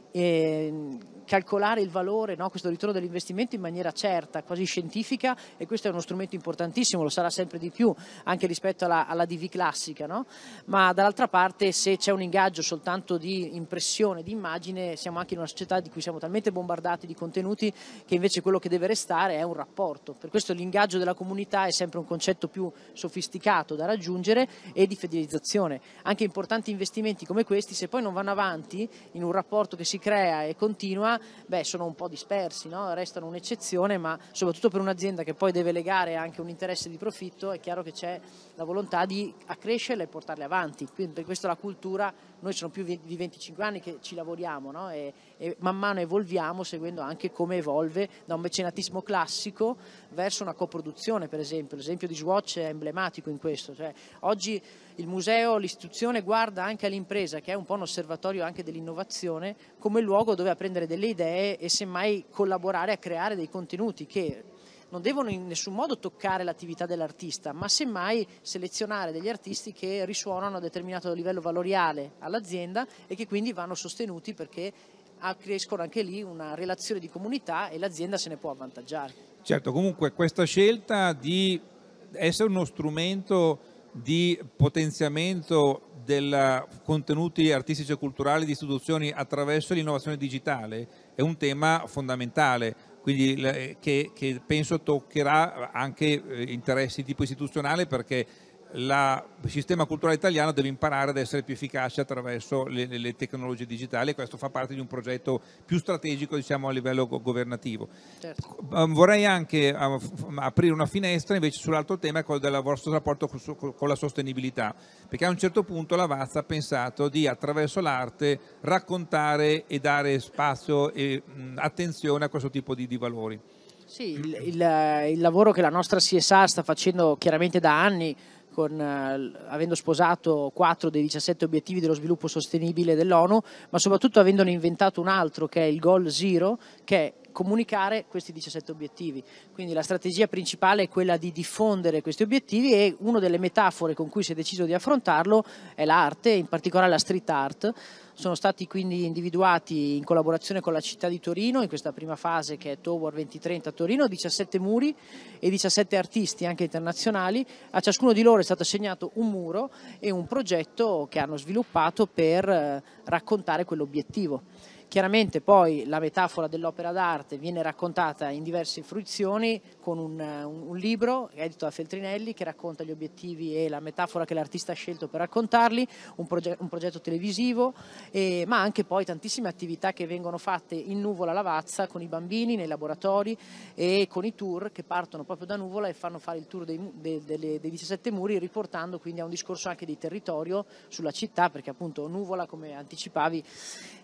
B: eh, calcolare il valore, no? Questo ritorno dell'investimento in maniera certa, quasi scientifica, e questo è uno strumento importantissimo, lo sarà sempre di più anche rispetto alla, alla D V classica, no? Ma dall'altra parte se c'è un ingaggio soltanto di impressione, di immagine, siamo anche in una società di cui siamo talmente bombardati di contenuti che invece quello che deve restare è un rapporto. Per questo l'ingaggio della comunità è sempre un concetto più sofisticato da raggiungere e di fidelizzazione. Anche importanti investimenti come questi, se poi non vanno avanti in un rapporto che si crea e continua, beh, sono un po' dispersi, no? Restano un'eccezione, ma soprattutto per un'azienda che poi deve legare anche un interesse di profitto è chiaro che c'è la volontà di accrescerla e portarle avanti. Quindi per questo la cultura, noi sono più di venticinque anni che ci lavoriamo, no? e, e man mano evolviamo seguendo anche come evolve da un mecenatismo classico verso una coproduzione, per esempio. L'esempio di Swatch è emblematico in questo, cioè, oggi il museo, l'istituzione guarda anche all'impresa, che è un po' un osservatorio anche dell'innovazione, come luogo dove apprendere delle idee e semmai collaborare a creare dei contenuti che non devono in nessun modo toccare l'attività dell'artista, ma semmai selezionare degli artisti che risuonano a determinato livello valoriale all'azienda e che quindi vanno sostenuti perché crescono anche lì una relazione di comunità e l'azienda se ne può avvantaggiare.
A: Certo, comunque questa scelta di essere uno strumento di potenziamento dei contenuti artistici e culturali di istituzioni attraverso l'innovazione digitale è un tema fondamentale, quindi che, che penso toccherà anche interessi tipo istituzionale, perché la, il sistema culturale italiano deve imparare ad essere più efficace attraverso le, le tecnologie digitali, e questo fa parte di un progetto più strategico, diciamo, a livello governativo.
B: Certo.
A: Vorrei anche aprire una finestra invece sull'altro tema, quello del vostro rapporto con la sostenibilità, perché a un certo punto Lavazza ha pensato di, attraverso l'arte, raccontare e dare spazio e mh, attenzione a questo tipo di, di valori.
B: Sì, il, il, il lavoro che la nostra C S R sta facendo chiaramente da anni, Con, eh, avendo sposato quattro dei diciassette obiettivi dello sviluppo sostenibile dell'ONU, ma soprattutto avendone inventato un altro che è il Goal Zero, che è comunicare questi diciassette obiettivi. Quindi la strategia principale è quella di diffondere questi obiettivi, e una delle metafore con cui si è deciso di affrontarlo è l'arte, in particolare la street art. Sono stati quindi individuati in collaborazione con la città di Torino, in questa prima fase che è Toward duemilatrenta a Torino, diciassette muri e diciassette artisti anche internazionali. A ciascuno di loro è stato assegnato un muro e un progetto che hanno sviluppato per raccontare quell'obiettivo. Chiaramente poi la metafora dell'opera d'arte viene raccontata in diverse fruizioni con un, un, un libro edito da Feltrinelli che racconta gli obiettivi e la metafora che l'artista ha scelto per raccontarli, un, proge un progetto televisivo, eh, ma anche poi tantissime attività che vengono fatte in Nuvola Lavazza con i bambini nei laboratori e con i tour che partono proprio da Nuvola e fanno fare il tour dei, dei, dei, dei diciassette muri, riportando quindi a un discorso anche di territorio sulla città, perché appunto Nuvola, come anticipavi,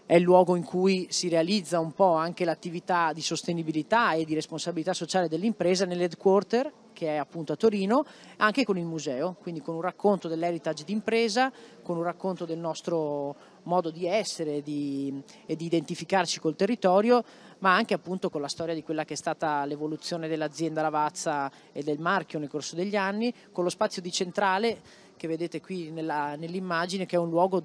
B: è il luogo in cui si realizza un po' anche l'attività di sostenibilità e di responsabilità sociale dell'impresa nell'headquarter, che è appunto a Torino, anche con il museo, quindi con un racconto dell'heritage d'impresa, con un racconto del nostro modo di essere di, e di identificarci col territorio, ma anche appunto con la storia di quella che è stata l'evoluzione dell'azienda Lavazza e del marchio nel corso degli anni, con lo spazio di centrale che vedete qui nell'immagine, che è un luogo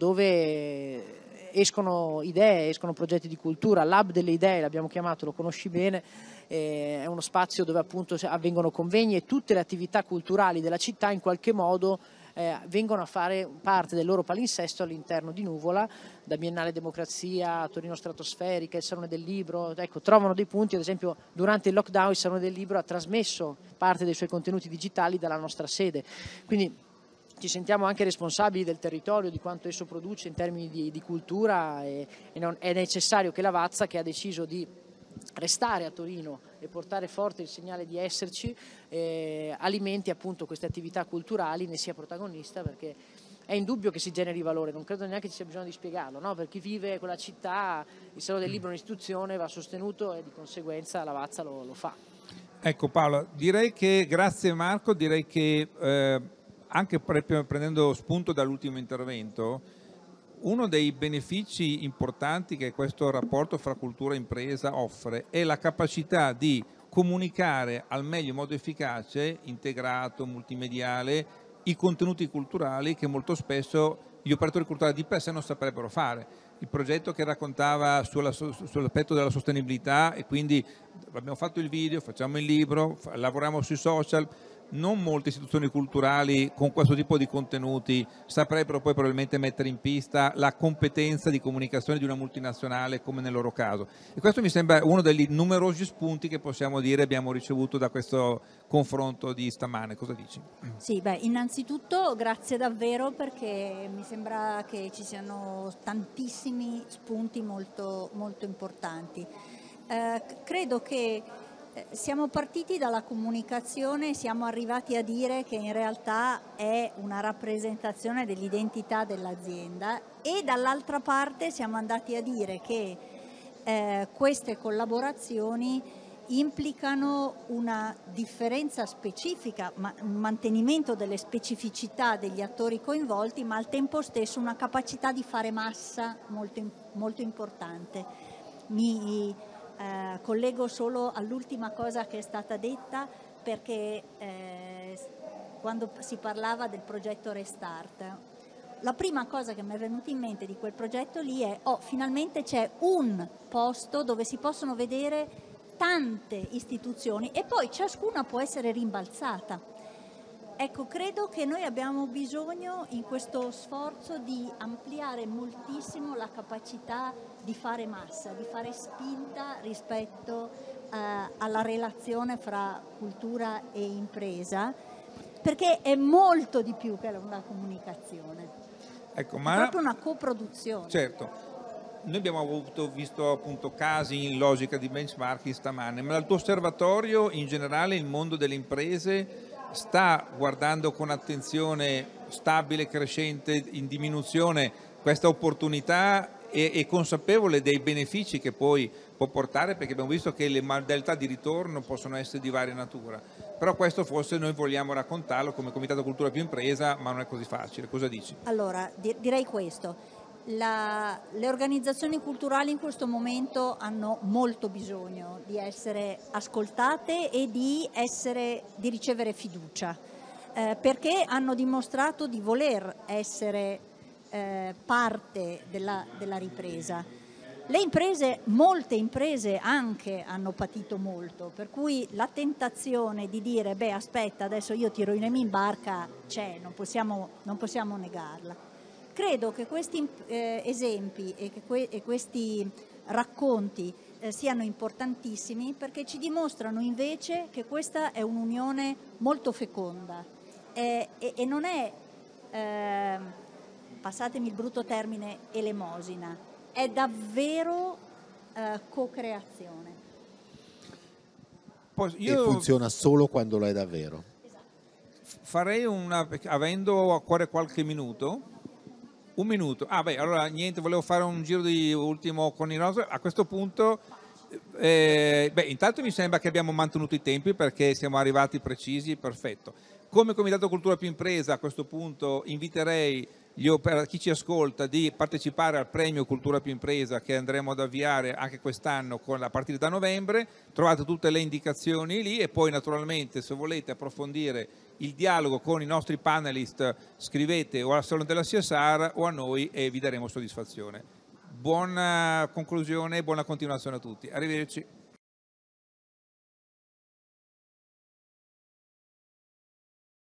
B: dove escono idee, escono progetti di cultura, l'hub delle idee l'abbiamo chiamato, lo conosci bene, eh, è uno spazio dove appunto avvengono convegni e tutte le attività culturali della città in qualche modo eh, vengono a fare parte del loro palinsesto all'interno di Nuvola, da Biennale Democrazia, Torino Stratosferica, il Salone del Libro, ecco, trovano dei punti. Ad esempio durante il lockdown il Salone del Libro ha trasmesso parte dei suoi contenuti digitali dalla nostra sede, quindi ci sentiamo anche responsabili del territorio, di quanto esso produce in termini di, di cultura, e, e non, è necessario che Lavazza, che ha deciso di restare a Torino e portare forte il segnale di esserci, eh, alimenti appunto queste attività culturali, ne sia protagonista, perché è indubbio che si generi valore, non credo neanche ci sia bisogno di spiegarlo, no? Per chi vive quella città il Salone del Libro è un'istituzione, va sostenuto e di conseguenza Lavazza lo, lo fa.
A: Ecco Paolo, direi che, grazie Marco, direi che eh, anche prendendo spunto dall'ultimo intervento, uno dei benefici importanti che questo rapporto fra cultura e impresa offre è la capacità di comunicare al meglio in modo efficace, integrato, multimediale, i contenuti culturali che molto spesso gli operatori culturali di per sé non saprebbero fare. Il progetto che raccontava sulla, sull'aspetto della sostenibilità, e quindi abbiamo fatto il video, facciamo il libro, lavoriamo sui social. Non molte istituzioni culturali con questo tipo di contenuti saprebbero poi probabilmente mettere in pista la competenza di comunicazione di una multinazionale come nel loro caso, e questo mi sembra uno degli numerosi spunti che possiamo dire abbiamo ricevuto da questo confronto di stamane. Cosa dici?
J: Sì, beh, innanzitutto grazie davvero, perché mi sembra che ci siano tantissimi spunti molto, molto importanti. Eh, credo che siamo partiti dalla comunicazione e siamo arrivati a dire che in realtà è una rappresentazione dell'identità dell'azienda, e dall'altra parte siamo andati a dire che eh, queste collaborazioni implicano una differenza specifica, ma un mantenimento delle specificità degli attori coinvolti, ma al tempo stesso una capacità di fare massa molto, molto importante. Mi Eh, collego solo all'ultima cosa che è stata detta, perché eh, quando si parlava del progetto Restart, la prima cosa che mi è venuta in mente di quel progetto lì è oh, finalmente c'è un posto dove si possono vedere tante istituzioni e poi ciascuna può essere rimbalzata. Ecco, credo che noi abbiamo bisogno in questo sforzo di ampliare moltissimo la capacità di fare massa, di fare spinta rispetto eh, alla relazione fra cultura e impresa, perché è molto di più che una comunicazione.
A: Ecco, ma
J: è proprio una coproduzione.
A: Certo. Noi abbiamo avuto, visto appunto casi in logica di benchmarking stamane, ma dal tuo osservatorio in generale il mondo delle imprese sta guardando con attenzione stabile, crescente, in diminuzione questa opportunità e, e consapevole dei benefici che poi può portare, perché abbiamo visto che le modalità di ritorno possono essere di varia natura, però questo forse noi vogliamo raccontarlo come Comitato Cultura più Impresa, ma non è così facile. Cosa dici?
J: Allora, di- direi questo. La, le organizzazioni culturali in questo momento hanno molto bisogno di essere ascoltate e di, essere, di ricevere fiducia, eh, perché hanno dimostrato di voler essere eh, parte della, della ripresa. Le imprese, molte imprese anche hanno patito molto, per cui la tentazione di dire beh aspetta adesso io tiro in in barca c'è, non possiamo, non possiamo negarla. Credo che questi eh, esempi e, che que- e questi racconti eh, siano importantissimi, perché ci dimostrano invece che questa è un'unione molto feconda e, e, e non è, eh, passatemi il brutto termine, elemosina, è davvero eh, co-creazione.
A: Poi io
D: E funziona solo quando lo è davvero.
A: farei una, avendo a cuore qualche minuto, Un minuto. Ah beh, allora niente, volevo fare un giro di ultimo con i nostri. A questo punto, eh, beh, intanto mi sembra che abbiamo mantenuto i tempi perché siamo arrivati precisi, perfetto. Come Comitato Cultura Più Impresa a questo punto inviterei gli oper- chi ci ascolta di partecipare al premio Cultura Più Impresa che andremo ad avviare anche quest'anno con, a partire da novembre. Trovate tutte le indicazioni lì e poi naturalmente se volete approfondire il dialogo con i nostri panelist scrivete o al Salone della C S R o a noi e vi daremo soddisfazione. Buona conclusione e buona continuazione a tutti. Arrivederci.